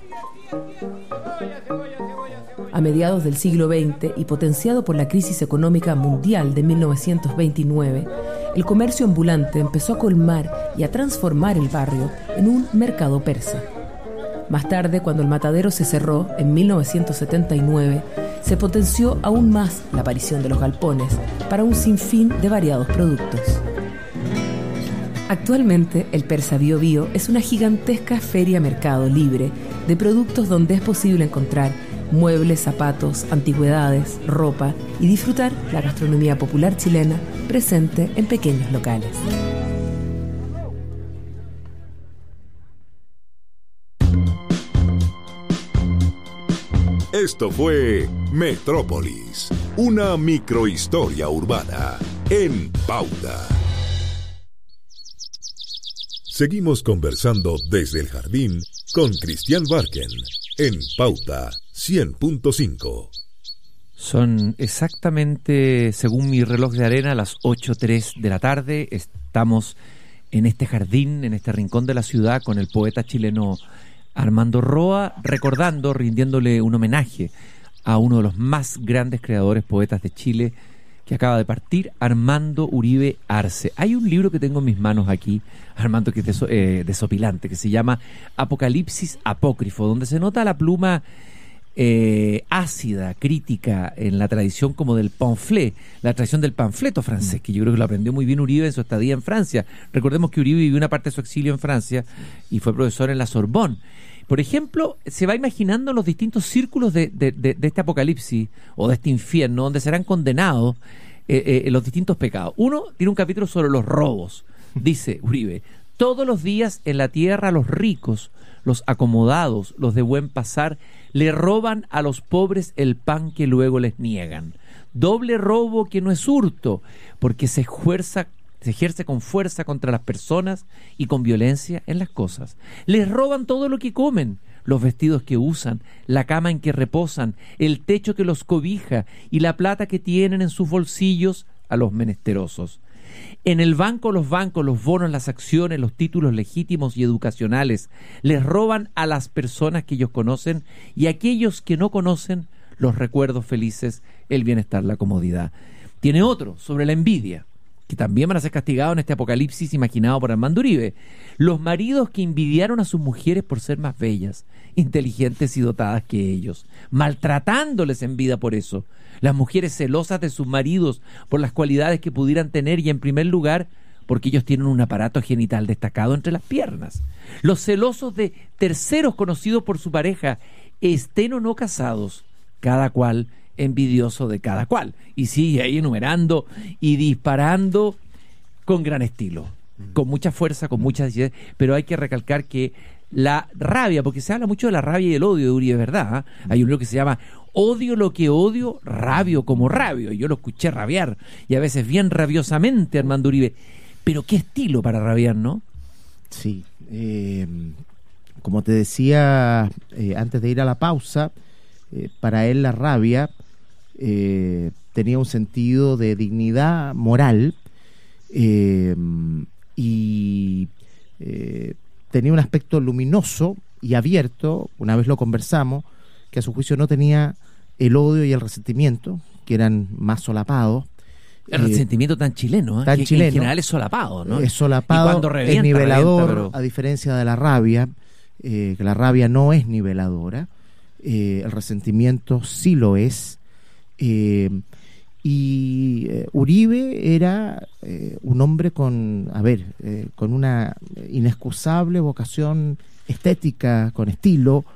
A mediados del siglo XX y potenciado por la crisis económica mundial de 1929, el comercio ambulante empezó a colmar y a transformar el barrio en un mercado persa. Más tarde, cuando el matadero se cerró en 1979, se potenció aún más la aparición de los galpones para un sinfín de variados productos. Actualmente, el Persa Bio Bio es una gigantesca feria-mercado libre de productos donde es posible encontrar muebles, zapatos, antigüedades, ropa y disfrutar la gastronomía popular chilena presente en pequeños locales. Esto fue Metrópolis, una microhistoria urbana en Pauta. Seguimos conversando desde el jardín con Cristian Barken en Pauta 100.5. Son exactamente, según mi reloj de arena, las 8:03 de la tarde. Estamos en este jardín, en este rincón de la ciudad, con el poeta chileno Armando Roa, recordando, rindiéndole un homenaje a uno de los más grandes creadores poetas de Chile, que acaba de partir, Armando Uribe Arce. Hay un libro que tengo en mis manos aquí, Armando, que es desopilante, que se llama Apocalipsis Apócrifo, donde se nota la pluma ácida, crítica, en la tradición como del pamphlet, la tradición del panfleto francés, que yo creo que lo aprendió muy bien Uribe en su estadía en Francia. Recordemos que Uribe vivió una parte de su exilio en Francia y fue profesor en la Sorbonne. Por ejemplo, se va imaginando los distintos círculos de este apocalipsis o de este infierno, donde serán condenados los distintos pecados. Uno tiene un capítulo sobre los robos. Dice Uribe: todos los días en la tierra los ricos, los acomodados, los de buen pasar, le roban a los pobres el pan que luego les niegan. Doble robo que no es hurto, porque se ejerce con fuerza contra las personas y con violencia en las cosas. Les roban todo lo que comen, los vestidos que usan, la cama en que reposan, el techo que los cobija y la plata que tienen en sus bolsillos a los menesterosos. En el banco, los bancos, los bonos, las acciones, los títulos legítimos y educacionales, les roban a las personas que ellos conocen y a aquellos que no conocen los recuerdos felices, el bienestar, la comodidad. Tiene otro sobre la envidia, que también van a ser castigados en este apocalipsis imaginado por Armando Uribe. Los maridos que envidiaron a sus mujeres por ser más bellas, inteligentes y dotadas que ellos, maltratándoles en vida por eso. Las mujeres celosas de sus maridos por las cualidades que pudieran tener y, en primer lugar, porque ellos tienen un aparato genital destacado entre las piernas. Los celosos de terceros conocidos por su pareja, estén o no casados, cada cual envidioso de cada cual. Y sigue ahí enumerando y disparando con gran estilo, con mucha fuerza, con mucha decidez, pero hay que recalcar que la rabia, porque se habla mucho de la rabia y el odio de Uribe, ¿verdad? Hay un libro que se llama Odio lo que odio, rabio como rabio. Yo lo escuché rabiar, y a veces bien rabiosamente, Armando Uribe. Pero qué estilo para rabiar, ¿no? Sí. como te decía antes de ir a la pausa, para él la rabia tenía un sentido de dignidad moral y tenía un aspecto luminoso y abierto, una vez lo conversamos, que a su juicio no tenía el odio y el resentimiento, que eran más solapados. El resentimiento tan chileno, tan que chileno, en general es solapado, ¿no? Es solapado, y cuando revienta, es nivelador, pero... a diferencia de la rabia, que la rabia no es niveladora, el resentimiento sí lo es. Y Uribe era un hombre con una inexcusable vocación estética, con estilo,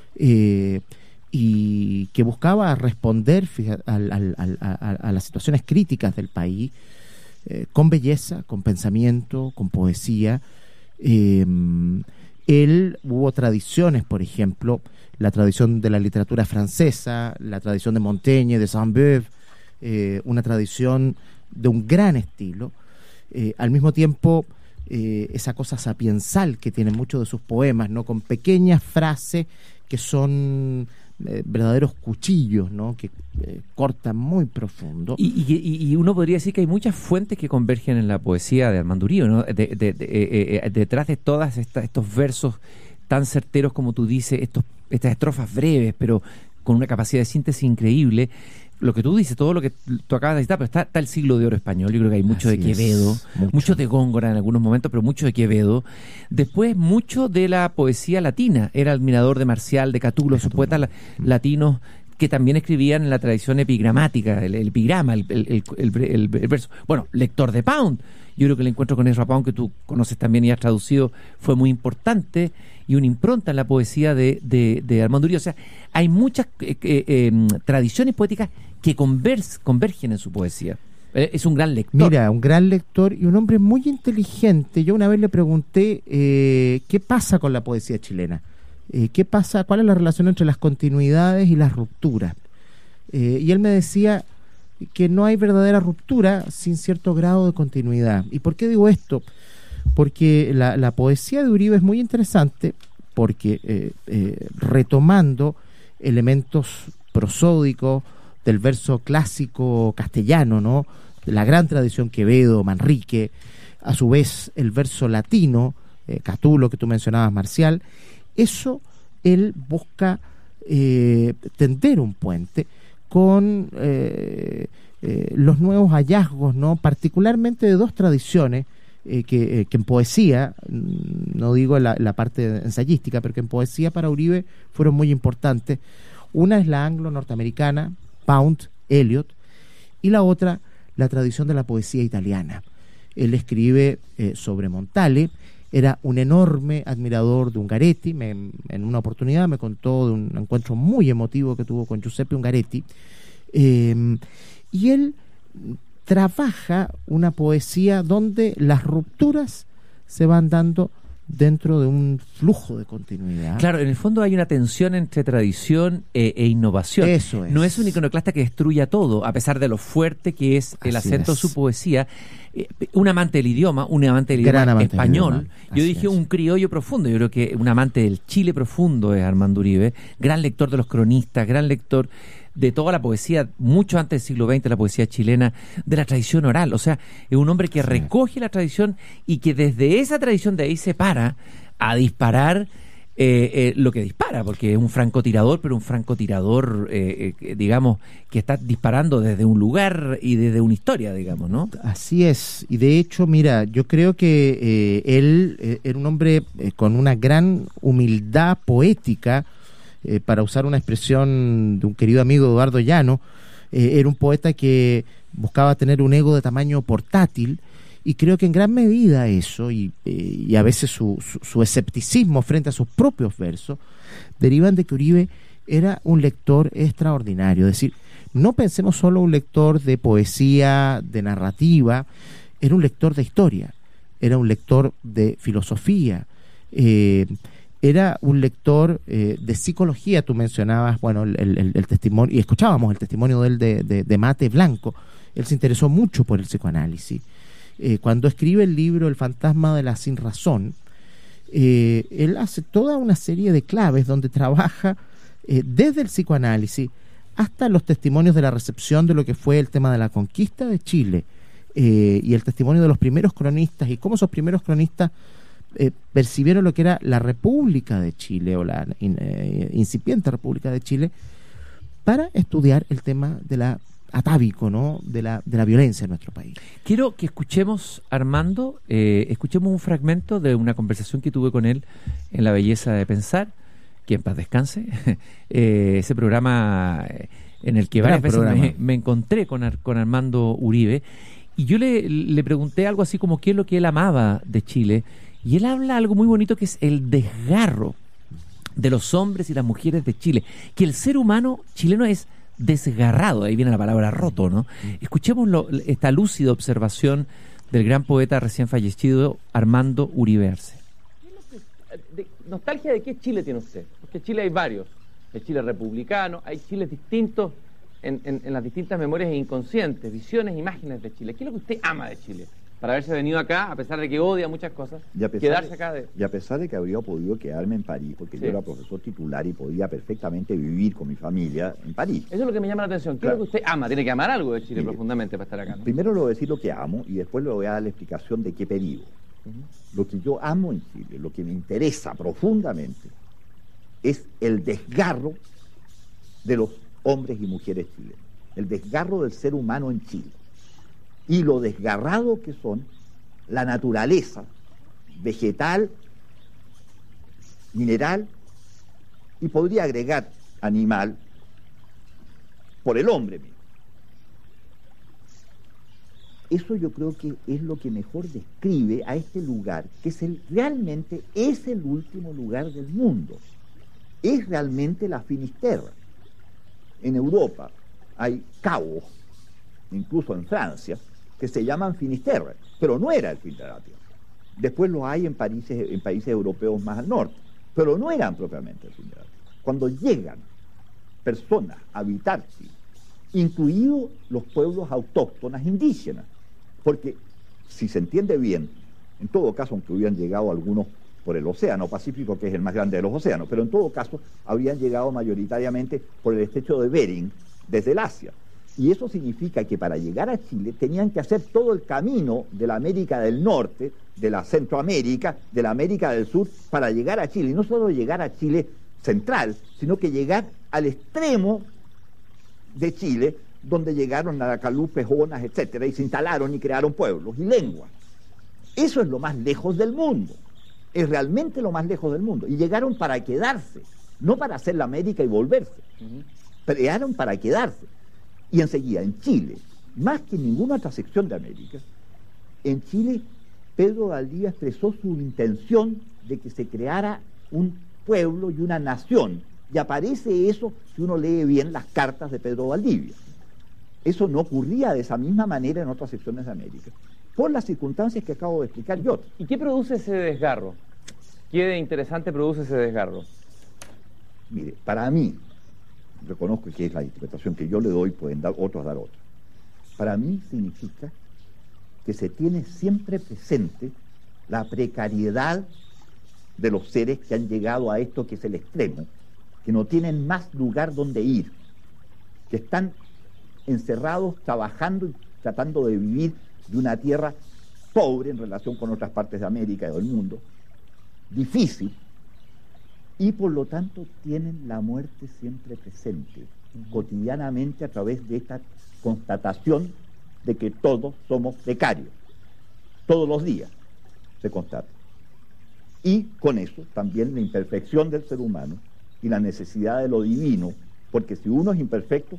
y que buscaba responder a las situaciones críticas del país con belleza, con pensamiento, con poesía. Hubo tradiciones, por ejemplo, la tradición de la literatura francesa, la tradición de Montaigne, de Sainte-Beuve, una tradición de un gran estilo, al mismo tiempo esa cosa sapiensal que tienen muchos de sus poemas, ¿no? Con pequeñas frases que son verdaderos cuchillos, ¿no? Que cortan muy profundo. Y uno podría decir que hay muchas fuentes que convergen en la poesía de Armando Uribe, ¿no? Detrás de todas estos versos tan certeros como tú dices, estas estrofas breves, pero con una capacidad de síntesis increíble. Lo que tú dices, todo lo que tú acabas de citar, pero está el siglo de oro español. Yo creo que hay mucho de Quevedo, mucho de Góngora en algunos momentos, pero mucho de Quevedo. Después, mucho de la poesía latina. Era admirador de Marcial, de Catulo, sus poetas latinos que también escribían en la tradición epigramática, el epigrama, el verso. Bueno, lector de Pound. Yo creo que el encuentro con Ezra Pound, que tú conoces también y has traducido, fue muy importante y una impronta en la poesía de Armando Uribe. O sea, hay muchas tradiciones poéticas que convergen en su poesía. Es un gran lector. Mira, un gran lector y un hombre muy inteligente. Yo una vez le pregunté qué pasa con la poesía chilena. ¿Qué pasa? ¿Cuál es la relación entre las continuidades y las rupturas? Y él me decía que no hay verdadera ruptura sin cierto grado de continuidad. ¿Y por qué digo esto? Porque la poesía de Uribe es muy interesante porque retomando elementos prosódicos del verso clásico castellano, ¿no? De la gran tradición Quevedo, Manrique, a su vez el verso latino, Catulo, que tú mencionabas, Marcial, eso él busca tender un puente con los nuevos hallazgos, ¿no? Particularmente de dos tradiciones que en poesía, no digo la parte ensayística, pero que en poesía para Uribe fueron muy importantes. Una es la anglo-norteamericana, Pound, Eliot, y la otra, la tradición de la poesía italiana. Él escribe sobre Montale, era un enorme admirador de Ungaretti. En una oportunidad me contó de un encuentro muy emotivo que tuvo con Giuseppe Ungaretti, y él trabaja una poesía donde las rupturas se van dando dentro de un flujo de continuidad. Claro, en el fondo hay una tensión entre tradición e innovación. Eso es. No es un iconoclasta que destruya todo, a pesar de lo fuerte que es el acento de su poesía. Un amante del idioma, español. Yo dije un criollo profundo. Yo creo que un amante del Chile profundo es Armando Uribe. Gran lector de los cronistas, gran lector de toda la poesía, mucho antes del siglo XX, la poesía chilena, de la tradición oral. O sea, es un hombre que recoge la tradición y que desde esa tradición de ahí se para a disparar lo que dispara, porque es un francotirador, pero un francotirador, digamos, que está disparando desde un lugar y desde una historia, digamos, ¿no? Así es. Y de hecho, mira, yo creo que él era un hombre con una gran humildad poética, para usar una expresión de un querido amigo, Eduardo Llano. Era un poeta que buscaba tener un ego de tamaño portátil, y creo que en gran medida eso, y a veces su escepticismo frente a sus propios versos, derivan de que Uribe era un lector extraordinario. Es decir, no pensemos solo un lector de poesía, de narrativa, era un lector de historia, era un lector de filosofía, era un lector de psicología. Tú mencionabas, bueno, el testimonio, y escuchábamos el testimonio de él de Mate Blanco. Él se interesó mucho por el psicoanálisis. Cuando escribe el libro El fantasma de la sinrazón, él hace toda una serie de claves donde trabaja desde el psicoanálisis hasta los testimonios de la recepción de lo que fue el tema de la conquista de Chile, y el testimonio de los primeros cronistas y cómo esos primeros cronistas percibieron lo que era la República de Chile o la incipiente República de Chile, para estudiar el tema de la atávico, ¿no?, de la violencia en nuestro país. Quiero que escuchemos, Armando, escuchemos un fragmento de una conversación que tuve con él en La Belleza de Pensar, que en paz descanse, ese programa en el que varias veces me encontré con Armando Uribe, y yo le pregunté algo así como qué es lo que él amaba de Chile, y él habla algo muy bonito que es el desgarro de los hombres y las mujeres de Chile, que el ser humano chileno es desgarrado, ahí viene la palabra roto, ¿no? Escuchemos esta lúcida observación del gran poeta recién fallecido Armando Uribe Arce. ¿Nostalgia de qué Chile tiene usted? Porque Chile hay varios. El Chile republicano, hay Chiles distintos en las distintas memorias inconscientes, visiones, imágenes de Chile. ¿Qué es lo que usted ama de Chile? Para haberse venido acá, a pesar de que odia muchas cosas, quedarse acá. Y a pesar de que habría podido quedarme en París, porque yo era profesor titular y podía perfectamente vivir con mi familia en París. Eso es lo que me llama la atención. ¿Qué es lo que usted ama? Tiene que amar algo de Chile profundamente para estar acá, ¿no? Primero le voy a decir lo que amo y después le voy a dar la explicación de qué periodo. Lo que yo amo en Chile, lo que me interesa profundamente, es el desgarro de los hombres y mujeres chilenos, el desgarro del ser humano en Chile, y lo desgarrado que son la naturaleza vegetal, mineral, y podría agregar animal, por el hombre mismo. Eso yo creo que es lo que mejor describe a este lugar, que realmente es el último lugar del mundo. Es realmente la Finisterra. En Europa hay cabos, incluso en Francia, que se llaman Finisterra, pero no era el fin de la Tierra. Después lo hay en países europeos más al norte, pero no eran propiamente el fin de la Tierra. Cuando llegan personas a habitar Chile, incluidos los pueblos autóctonas indígenas, porque si se entiende bien, en todo caso, aunque hubieran llegado algunos por el Océano Pacífico, que es el más grande de los océanos, pero en todo caso habrían llegado mayoritariamente por el estrecho de Bering, desde el Asia. Y eso significa que para llegar a Chile tenían que hacer todo el camino de la América del Norte, de la Centroamérica, de la América del Sur, para llegar a Chile. Y no solo llegar a Chile central, sino que llegar al extremo de Chile, donde llegaron Aracalupes, Jonas, etcétera, y se instalaron y crearon pueblos y lenguas. Eso es lo más lejos del mundo. Es realmente lo más lejos del mundo. Y llegaron para quedarse, no para hacer la América y volverse. Llegaron para quedarse. Y enseguida, en Chile, más que en ninguna otra sección de América, en Chile, Pedro Valdivia expresó su intención de que se creara un pueblo y una nación. Y aparece eso si uno lee bien las cartas de Pedro Valdivia. Eso no ocurría de esa misma manera en otras secciones de América, por las circunstancias que acabo de explicar yo. ¿Y qué produce ese desgarro? ¿Qué de interesante produce ese desgarro? Mire, para mí, reconozco que es la interpretación que yo le doy, pueden dar otros dar otra. Para mí significa que se tiene siempre presente la precariedad de los seres que han llegado a esto que es el extremo, que no tienen más lugar donde ir, que están encerrados, trabajando y tratando de vivir de una tierra pobre en relación con otras partes de América y del mundo, difícil, y por lo tanto tienen la muerte siempre presente, cotidianamente a través de esta constatación de que todos somos precarios, todos los días se constata. Y con eso también la imperfección del ser humano y la necesidad de lo divino, porque si uno es imperfecto,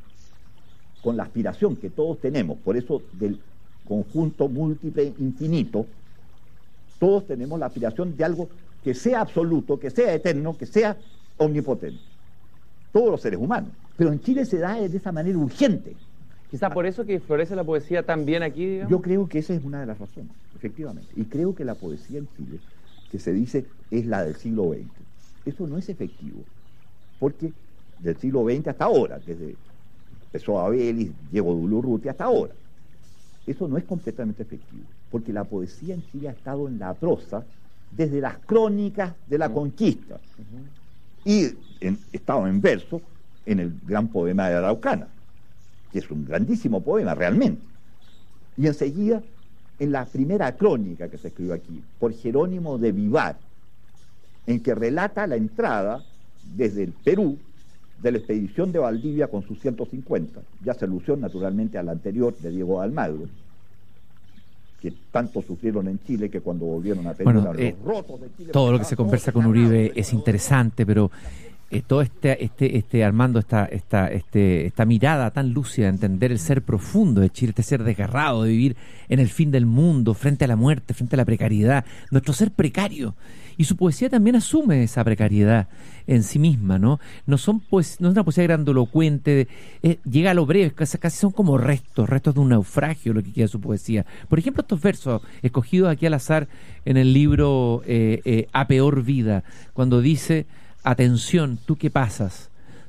con la aspiración que todos tenemos, por eso del conjunto múltiple infinito, todos tenemos la aspiración de algo que sea absoluto, que sea eterno, que sea omnipotente. Todos los seres humanos. Pero en Chile se da de esa manera urgente. Quizá por eso que florece la poesía también aquí, digamos. Yo creo que esa es una de las razones, efectivamente. Y creo que la poesía en Chile, que se dice es la del siglo XX, eso no es efectivo. Porque del siglo XX hasta ahora, desde empezó Abelis, Diego de Urrutia hasta ahora, eso no es completamente efectivo. Porque la poesía en Chile ha estado en la prosa desde las crónicas de la conquista. Y estaba en verso en el gran poema de Araucana, que es un grandísimo poema realmente. Y enseguida, en la primera crónica que se escribió aquí, por Jerónimo de Vivar, en que relata la entrada desde el Perú de la expedición de Valdivia con sus 150, ya se alusión naturalmente a la anterior de Diego de Almagro, que tanto sufrieron en Chile que cuando volvieron a Perú, bueno, los rotos de Chile. Todo lo que se conversa con Uribe es interesante, pero todo Armando, esta mirada tan lúcida, entender el ser profundo de Chile, este ser desgarrado de vivir en el fin del mundo, frente a la muerte, frente a la precariedad, nuestro ser precario. Y su poesía también asume esa precariedad en sí misma, ¿no? No es una poesía grandilocuente, llega a lo breve, casi son como restos de un naufragio lo que queda su poesía. Por ejemplo, estos versos escogidos aquí al azar en el libro A Peor Vida, cuando dice: atención, tú que pasas,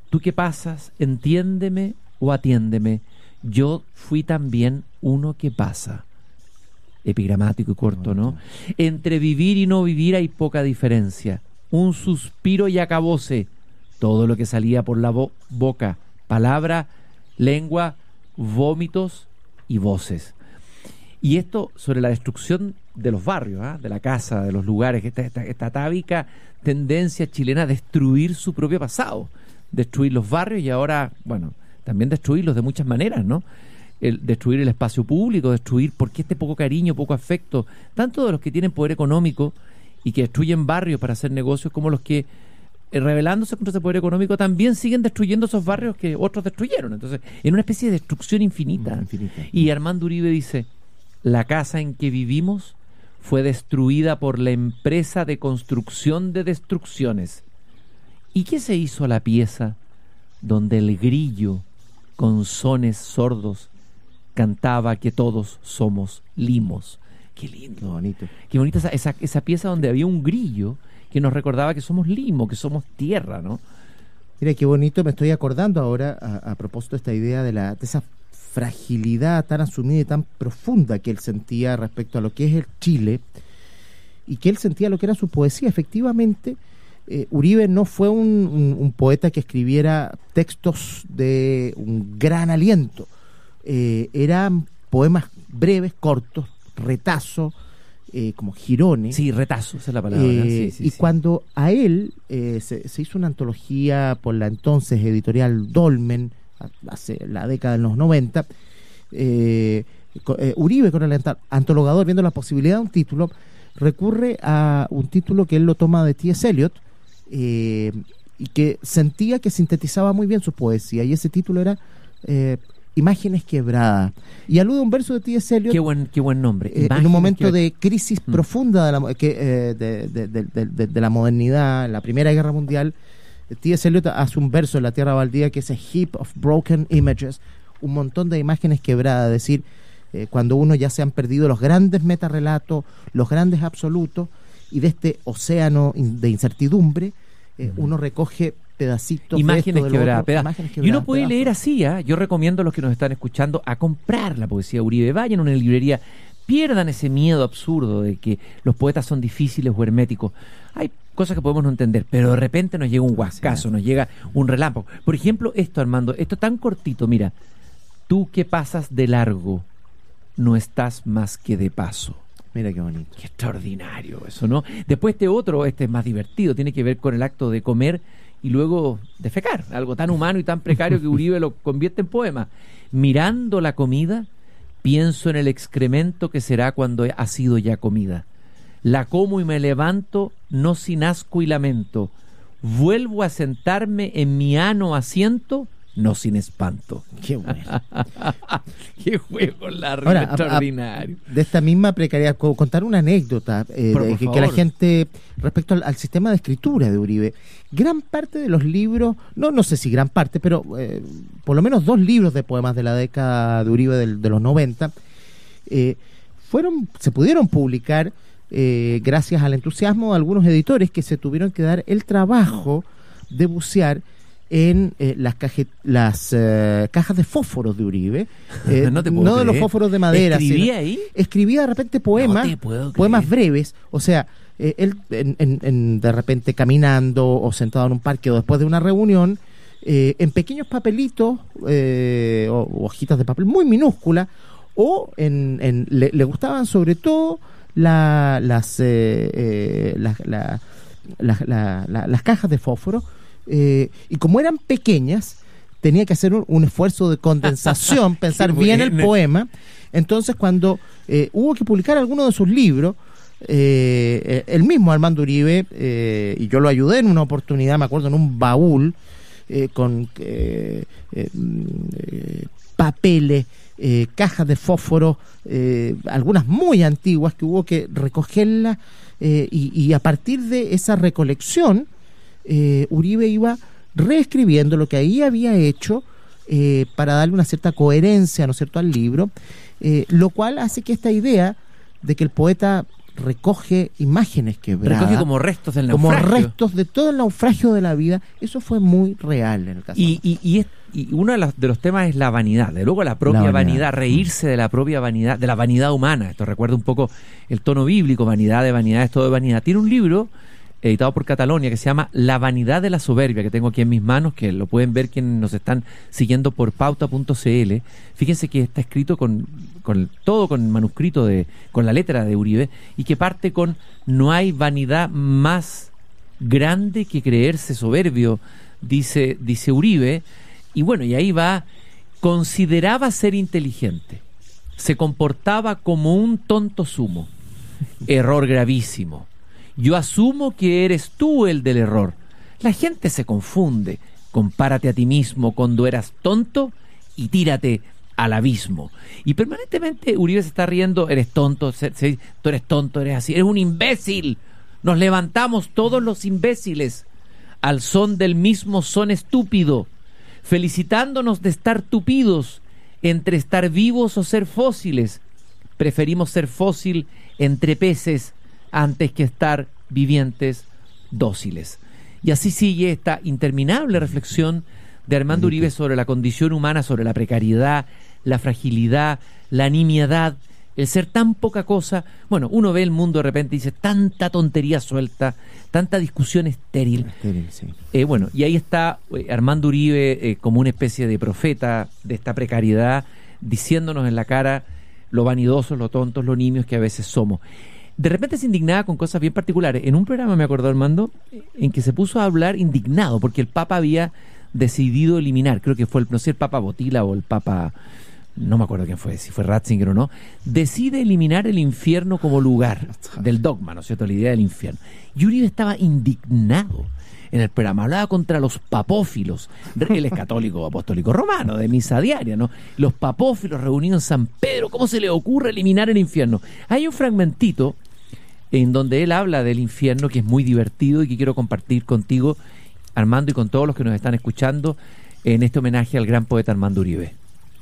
entiéndeme o atiéndeme, yo fui también uno que pasa. Epigramático y corto, ¿no? Entre vivir y no vivir hay poca diferencia. Un suspiro y acabóse todo lo que salía por la boca, palabra, lengua, vómitos y voces. Y esto sobre la destrucción de los barrios, de la casa, de los lugares, esta atávica tendencia chilena a destruir su propio pasado, destruir los barrios y ahora, bueno, también destruirlos de muchas maneras, ¿no? Destruir el espacio público, destruir, porque este poco cariño, poco afecto, tanto de los que tienen poder económico y que destruyen barrios para hacer negocios, como los que, rebelándose contra ese poder económico, también siguen destruyendo esos barrios que otros destruyeron. Entonces, en una especie de destrucción infinita. Y Armando Uribe dice: la casa en que vivimos fue destruida por la empresa de construcción de destrucciones. ¿Y qué se hizo a la pieza donde el grillo, con sones sordos, cantaba que todos somos limos? Qué lindo, qué bonito. Qué bonita esa pieza donde había un grillo que nos recordaba que somos limo, que somos tierra, ¿no? Mira, qué bonito, me estoy acordando ahora a propósito de esta idea de esa fragilidad tan asumida y tan profunda que él sentía respecto a lo que es el Chile, y que él sentía lo que era su poesía. Efectivamente, Uribe no fue un poeta que escribiera textos de un gran aliento. Eran poemas breves, cortos, retazo, como girones. Sí, retazo, esa es la palabra. Sí, cuando a él se hizo una antología por la entonces editorial Dolmen, hace la década de los 90, Uribe, con el antologador, viendo la posibilidad de un título, recurre a un título que él lo toma de T.S. Eliot, y que sentía que sintetizaba muy bien su poesía, y ese título era Imágenes Quebradas, y alude a un verso de T.S. Eliot. Qué buen nombre. En un momento de crisis profunda de la modernidad, en la Primera Guerra Mundial. T.S. Eliot hace un verso en La Tierra Baldía que es a heap of broken images, un montón de imágenes quebradas, es decir, cuando uno ya se han perdido los grandes metarrelatos, los grandes absolutos, y de este océano de incertidumbre, uno recoge pedacitos imágenes de quebradas, y uno puede pedazos. leer así, yo recomiendo a los que nos están escuchando a comprar la poesía de Uribe. Vayan a una librería, pierdan ese miedo absurdo de que los poetas son difíciles o herméticos. Hay cosas que podemos no entender, pero de repente nos llega un huascazo, nos llega un relámpago. Por ejemplo, esto, Armando, esto tan cortito, mira: tú que pasas de largo, no estás más que de paso. Mira qué bonito. Qué extraordinario eso, ¿no? Después este es más divertido, tiene que ver con el acto de comer y luego defecar, algo tan humano y tan precario que Uribe lo convierte en poema. Mirando la comida, pienso en el excremento que será cuando ha sido ya comida. La como y me levanto, no sin asco y lamento. Vuelvo a sentarme en mi ano asiento, no sin espanto. Qué bueno. Qué juego largo, ahora, extraordinario. De esta misma precariedad, contar una anécdota que la gente, respecto al sistema de escritura de Uribe, gran parte de los libros, no sé si gran parte, pero por lo menos 2 libros de poemas de la década de Uribe de los 90 se pudieron publicar gracias al entusiasmo de algunos editores que se tuvieron que dar el trabajo de bucear en las cajas de fósforos de Uribe, no de los fósforos de madera. ¿Escribía ahí? Escribía de repente poemas breves, o sea, él de repente caminando o sentado en un parque o después de una reunión, en pequeños papelitos o hojitas de papel muy minúsculas, o le gustaban sobre todo las cajas de fósforo, y como eran pequeñas, tenía que hacer un esfuerzo de condensación, pensar bien el poema. Entonces, cuando hubo que publicar alguno de sus libros, el mismo Armando Uribe, y yo lo ayudé en una oportunidad, me acuerdo, en un baúl con papeles, cajas de fósforo, algunas muy antiguas que hubo que recogerlas, y a partir de esa recolección, Uribe iba reescribiendo lo que ahí había hecho, para darle una cierta coherencia, ¿no es cierto?, al libro, lo cual hace que esta idea de que el poeta recoge imágenes quebradas, recoge como restos del naufragio, como restos de todo el naufragio de la vida, eso fue muy real en el caso. Y uno de los temas es la vanidad, de luego la propia vanidad, reírse de la propia vanidad, de la vanidad humana. Esto recuerda un poco el tono bíblico, vanidad de vanidad, es todo de vanidad. Tiene un libro editado por Catalonia que se llama La vanidad de la soberbia, que tengo aquí en mis manos, que lo pueden ver quienes nos están siguiendo por pauta.cl. Fíjense que está escrito con manuscrito, con la letra de Uribe, y que parte con: no hay vanidad más grande que creerse soberbio, dice Uribe. Y bueno, y ahí va: consideraba ser inteligente, se comportaba como un tonto sumo, error gravísimo. Yo asumo que eres tú el del error. La gente se confunde. Compárate a ti mismo cuando eras tonto y tírate al abismo. Y permanentemente Uribe se está riendo: eres tonto, tú eres tonto, eres así, eres un imbécil. Nos levantamos todos los imbéciles al son del mismo son estúpido, felicitándonos de estar tupidos entre estar vivos o ser fósiles. Preferimos ser fósil entre peces antes que estar vivientes dóciles. Y así sigue esta interminable reflexión de Armando Uribe sobre la condición humana, sobre la precariedad, la fragilidad, la nimiedad, el ser tan poca cosa. Bueno, uno ve el mundo de repente y dice: tanta tontería suelta, tanta discusión estéril. Sí. Bueno, y ahí está Armando Uribe como una especie de profeta de esta precariedad, diciéndonos en la cara lo vanidosos, lo tontos, lo nimios que a veces somos. De repente se indignaba con cosas bien particulares. En un programa, me acordó Armando, en que se puso a hablar indignado porque el Papa había decidido eliminar, creo que fue no sé, el Papa Botila o el Papa, no me acuerdo quién fue, si fue Ratzinger o no, decide eliminar el infierno como lugar del dogma, ¿no es cierto?, la idea del infierno. Y Uribe estaba indignado en el programa, hablaba contra los papófilos. Él es católico apostólico romano, de misa diaria, ¿no? Los papófilos reunidos en San Pedro, ¿cómo se le ocurre eliminar el infierno? Hay un fragmentito en donde él habla del infierno que es muy divertido y que quiero compartir contigo, Armando, y con todos los que nos están escuchando en este homenaje al gran poeta Armando Uribe.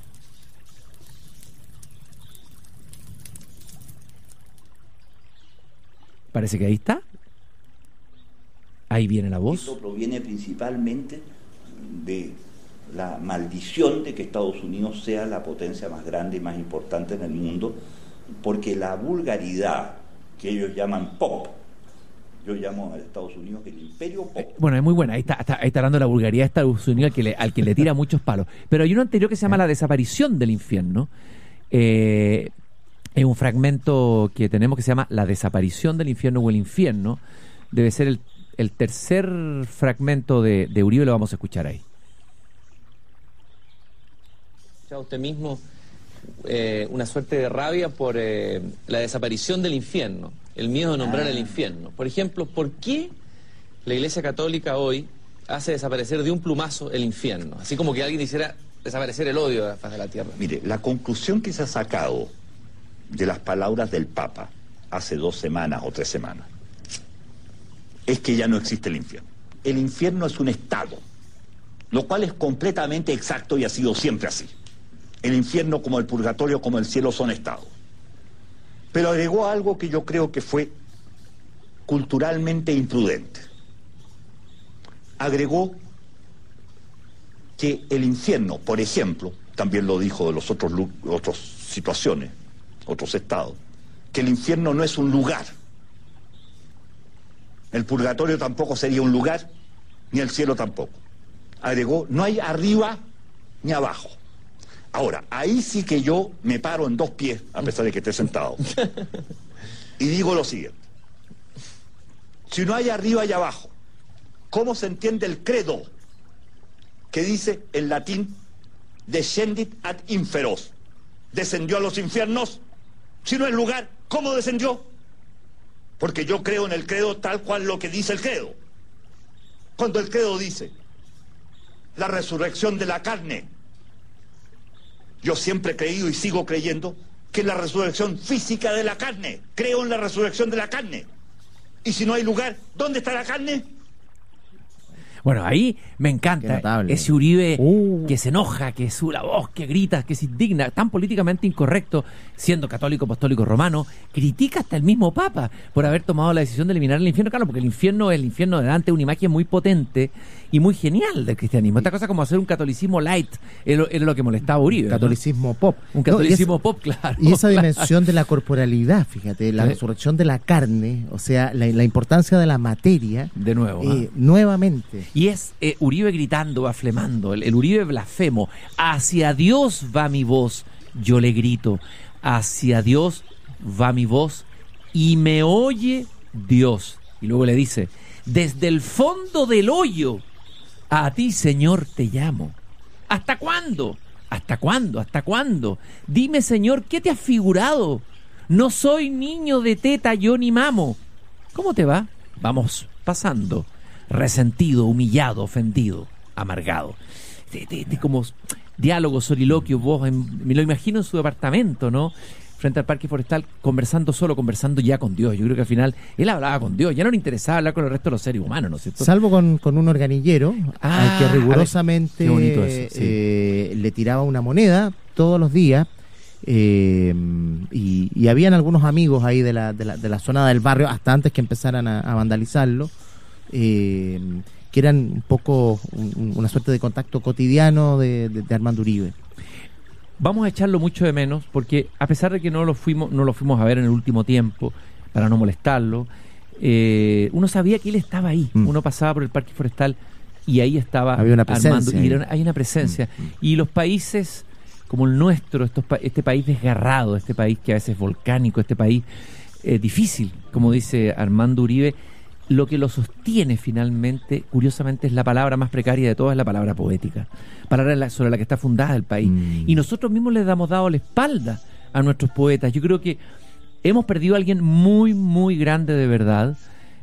Parece que ahí está. Ahí viene la voz. Esto proviene principalmente de la maldición de que Estados Unidos sea la potencia más grande y más importante en el mundo, porque la vulgaridad que ellos llaman pop, yo llamo a Estados Unidos el imperio pop. Bueno, es muy buena, ahí está hablando de la vulgaridad de Estados Unidos al que le tira muchos palos. Pero hay uno anterior que se llama La desaparición del infierno. Es un fragmento que tenemos que se llama La desaparición del infierno o el infierno. Debe ser el tercer fragmento de Uribe, lo vamos a escuchar ahí. Ya usted mismo una suerte de rabia por la desaparición del infierno, el miedo de nombrar el infierno. Por ejemplo, ¿por qué la Iglesia Católica hoy hace desaparecer de un plumazo el infierno? Así como que alguien hiciera desaparecer el odio de la faz de la tierra. Mire, la conclusión que se ha sacado de las palabras del Papa hace 2 semanas o 3 semanas es que ya no existe el infierno. El infierno es un estado, lo cual es completamente exacto y ha sido siempre así. El infierno, como el purgatorio, como el cielo, son estados. Pero agregó algo que yo creo que fue culturalmente imprudente. Agregó que el infierno, por ejemplo, también lo dijo de los otras situaciones, otros estados, que el infierno no es un lugar, El purgatorio tampoco sería un lugar, ni el cielo tampoco. Agregó, no hay arriba ni abajo. Ahora, ahí sí que yo me paro en dos pies, a pesar de que esté sentado, y digo lo siguiente. Si no hay arriba y abajo, ¿cómo se entiende el credo que dice en latín descendit ad inferos? ¿Descendió a los infiernos? Si no es lugar, ¿cómo descendió? Porque yo creo en el credo tal cual lo que dice el credo. Cuando el credo dice la resurrección de la carne, yo siempre he creído y sigo creyendo que es la resurrección física de la carne. Creo en la resurrección de la carne. Y si no hay lugar, ¿dónde está la carne? Bueno, ahí me encanta ese Uribe que se enoja, que sube la voz, que grita, que se indigna, tan políticamente incorrecto, siendo católico apostólico romano, critica hasta el mismo Papa por haber tomado la decisión de eliminar el infierno. Claro, porque el infierno es el infierno de Dante, una imagen muy potente y muy genial del cristianismo. Esta cosa como hacer un catolicismo light era lo que molestaba a Uribe. Catolicismo, ¿no? Pop. Un catolicismo pop, claro. Y esa dimensión de la corporalidad, fíjate, la resurrección de la carne, o sea, la importancia de la materia. De nuevo. Nuevamente. Y es Uribe gritando, blasfemando, el Uribe blasfemo. Hacia Dios va mi voz, yo le grito. Hacia Dios va mi voz y me oye Dios. Y luego le dice, desde el fondo del hoyo, a ti, Señor, te llamo. ¿Hasta cuándo? ¿Hasta cuándo? ¿Hasta cuándo? Dime, Señor, ¿qué te has figurado? No soy niño de teta, yo ni mamo. ¿Cómo te va? Vamos pasando. Resentido, humillado, ofendido, amargado. Como diálogo, soliloquio, voz, me lo imagino en su departamento, ¿no? Frente al Parque Forestal, conversando ya con Dios. Yo creo que al final él hablaba con Dios, ya no le interesaba hablar con el resto de los seres humanos, ¿no es cierto? Salvo con un organillero al que rigurosamente eso, sí. Le tiraba una moneda todos los días. Y habían algunos amigos ahí de la zona del barrio, hasta antes que empezaran a vandalizarlo, que eran un poco una suerte de contacto cotidiano de Armando Uribe. Vamos a echarlo mucho de menos, porque a pesar de que no lo fuimos a ver en el último tiempo, para no molestarlo, uno sabía que él estaba ahí. Uno pasaba por el Parque Forestal y ahí estaba había una presencia, Armando. Hay una presencia. Y los países como el nuestro, este país desgarrado, este país que a veces es volcánico, este país difícil, como dice Armando Uribe, lo que lo sostiene finalmente, curiosamente, es la palabra más precaria de todas, es la palabra poética, palabra sobre la que está fundada el país. Y nosotros mismos les hemos dado la espalda a nuestros poetas. Yo creo que hemos perdido a alguien muy, muy grande de verdad,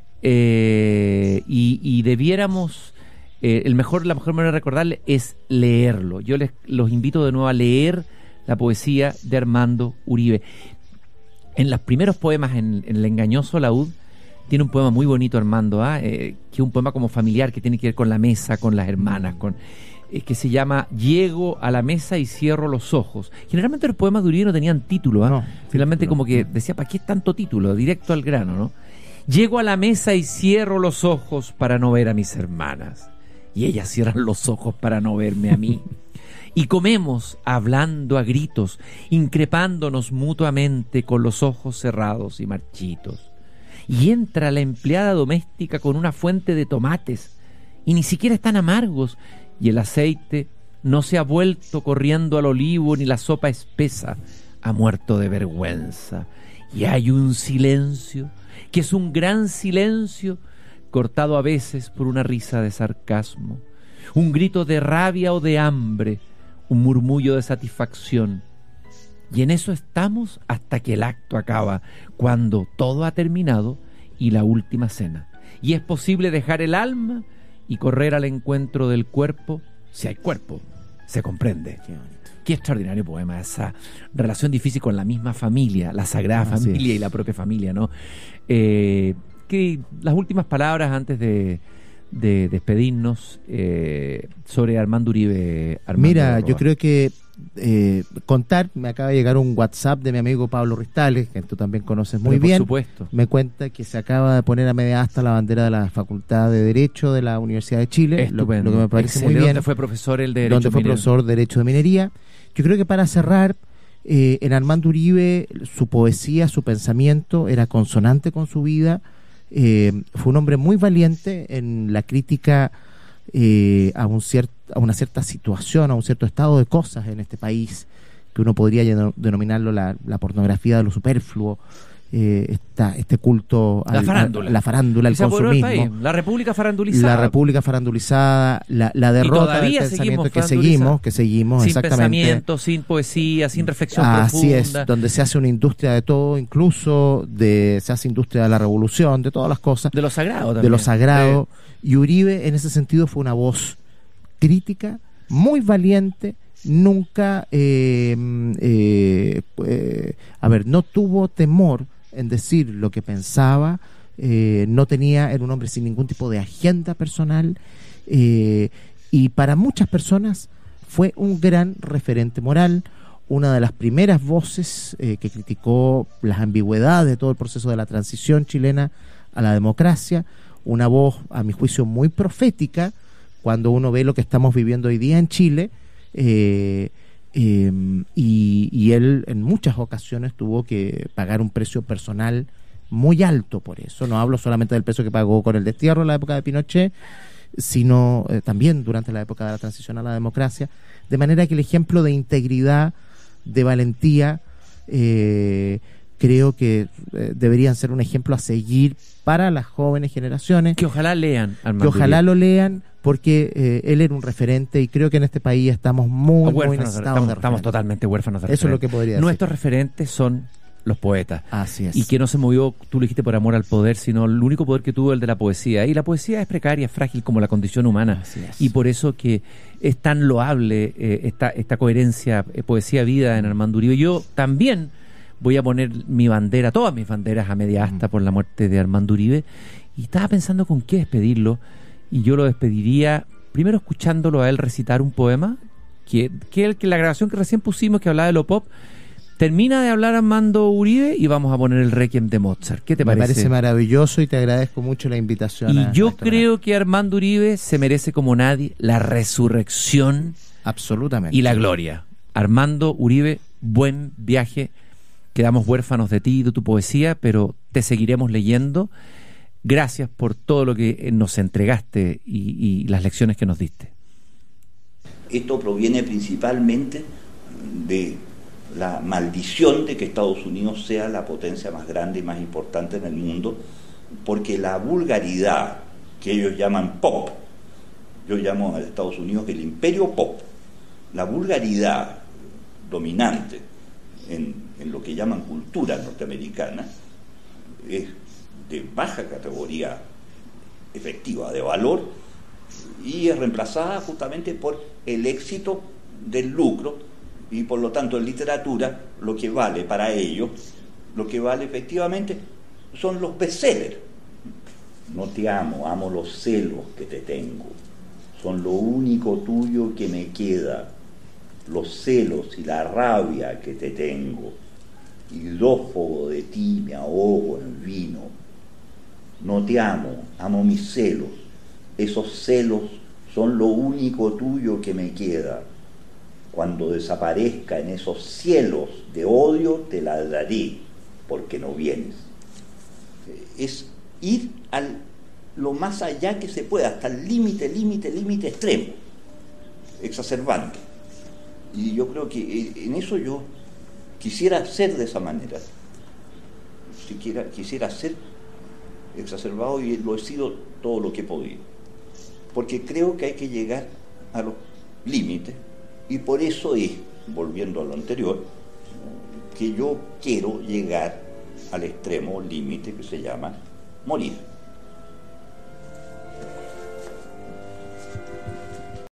y debiéramos, la mejor manera de recordarle es leerlo. Yo los invito de nuevo a leer la poesía de Armando Uribe. En los primeros poemas, en El engañoso laúd, tiene un poema muy bonito, Armando, que es un poema como familiar, que tiene que ver con la mesa, con las hermanas, que se llama Llego a la mesa y cierro los ojos. Generalmente los poemas de Uribe no tenían título, no, finalmente como que decía, ¿para qué tanto título? Directo al grano, ¿no? Llego a la mesa y cierro los ojos para no ver a mis hermanas, y ellas cierran los ojos para no verme a mí. Y comemos hablando a gritos, increpándonos mutuamente con los ojos cerrados y marchitos. Y entra la empleada doméstica con una fuente de tomates, y ni siquiera están amargos, y el aceite no se ha vuelto corriendo al olivo, ni la sopa espesa ha muerto de vergüenza. Y hay un silencio, que es un gran silencio, cortado a veces por una risa de sarcasmo, un grito de rabia o de hambre, un murmullo de satisfacción. Y en eso estamos hasta que el acto acaba, cuando todo ha terminado y la última cena. Y es posible dejar el alma y correr al encuentro del cuerpo, si hay cuerpo, se comprende. Qué extraordinario poema, esa relación difícil con la misma familia, la sagrada familia y la propia familia, ¿no? Que las últimas palabras antes de despedirnos sobre Armando Uribe. Mira, yo creo que me acaba de llegar un WhatsApp de mi amigo Pablo Ristales, que tú también conoces muy bien. Por supuesto. Me cuenta que se acaba de poner a media asta la bandera de la Facultad de Derecho de la Universidad de Chile, lo que me parece muy bien. Donde fue profesor de Derecho de Minería. Yo creo que para cerrar, en Armando Uribe, su poesía, su pensamiento era consonante con su vida. fue un hombre muy valiente en la crítica a una cierta situación, a un cierto estado de cosas en este país, que uno podría denominarlo la pornografía de lo superfluo, este culto a la farándula, al consumismo, la república farandulizada, la derrota del pensamiento que seguimos, sin exactamente, pensamiento, sin poesía, sin reflexión así profunda. Es, donde se hace una industria de todo, incluso se hace industria de la revolución, de todas las cosas, de lo sagrado también. De lo sagrado. Y Uribe en ese sentido fue una voz crítica, muy valiente. Nunca no tuvo temor en decir lo que pensaba, era un hombre sin ningún tipo de agenda personal, y para muchas personas fue un gran referente moral, una de las primeras voces que criticó las ambigüedades de todo el proceso de la transición chilena a la democracia, una voz a mi juicio muy profética cuando uno ve lo que estamos viviendo hoy día en Chile. Y él en muchas ocasiones tuvo que pagar un precio personal muy alto por eso. No hablo solamente del precio que pagó con el destierro en la época de Pinochet, sino también durante la época de la transición a la democracia, de manera que el ejemplo de integridad, de valentía, creo que deberían ser un ejemplo a seguir para las jóvenes generaciones. Que ojalá lean, Armando. Que ojalá lo lean, porque él era un referente, y creo que en este país estamos muy necesitados de estamos totalmente huérfanos de referentes. Eso es lo que podría decir. Nuestros referentes son los poetas. Así es. Y que no se movió, tú lo dijiste, por amor al poder, sino el único poder que tuvo el de la poesía. Y la poesía es precaria, es frágil como la condición humana. Así es. Y por eso que es tan loable esta coherencia poesía-vida en Armando Uribe. Yo también voy a poner mi bandera, todas mis banderas a media asta por la muerte de Armando Uribe. Y estaba pensando con qué despedirlo. Y yo lo despediría primero escuchándolo a él recitar un poema, que la grabación que recién pusimos, que hablaba de lo pop, termina de hablar Armando Uribe y vamos a poner el Requiem de Mozart. ¿Qué te parece? Me parece maravilloso y te agradezco mucho la invitación. Y yo creo que Armando Uribe se merece como nadie la resurrección, absolutamente, y la gloria. Armando Uribe, buen viaje. Quedamos huérfanos de ti y de tu poesía, pero te seguiremos leyendo. Gracias por todo lo que nos entregaste y las lecciones que nos diste. Esto proviene principalmente de la maldición de que Estados Unidos sea la potencia más grande y más importante en el mundo, porque la vulgaridad que ellos llaman pop, yo llamo a Estados Unidos el imperio pop, la vulgaridad dominante en lo que llaman cultura norteamericana es de baja categoría efectiva, de valor, y es reemplazada justamente por el éxito del lucro, y por lo tanto en literatura lo que vale para ellos, lo que vale efectivamente son los bestsellers. No te amo, amo los celos que te tengo, son lo único tuyo que me queda, los celos y la rabia que te tengo, hidrófobo de ti me ahogo en vino. No te amo, amo mis celos, esos celos son lo único tuyo que me queda. Cuando desaparezca en esos cielos de odio te ladraré porque no vienes. Es ir lo más allá que se pueda, hasta el límite extremo, exacerbante. Y yo creo que en eso yo quisiera ser de esa manera. Quisiera ser exacerbado, y lo he sido todo lo que he podido, porque creo que hay que llegar a los límites, y por eso es, volviendo a lo anterior, que yo quiero llegar al extremo límite que se llama morir.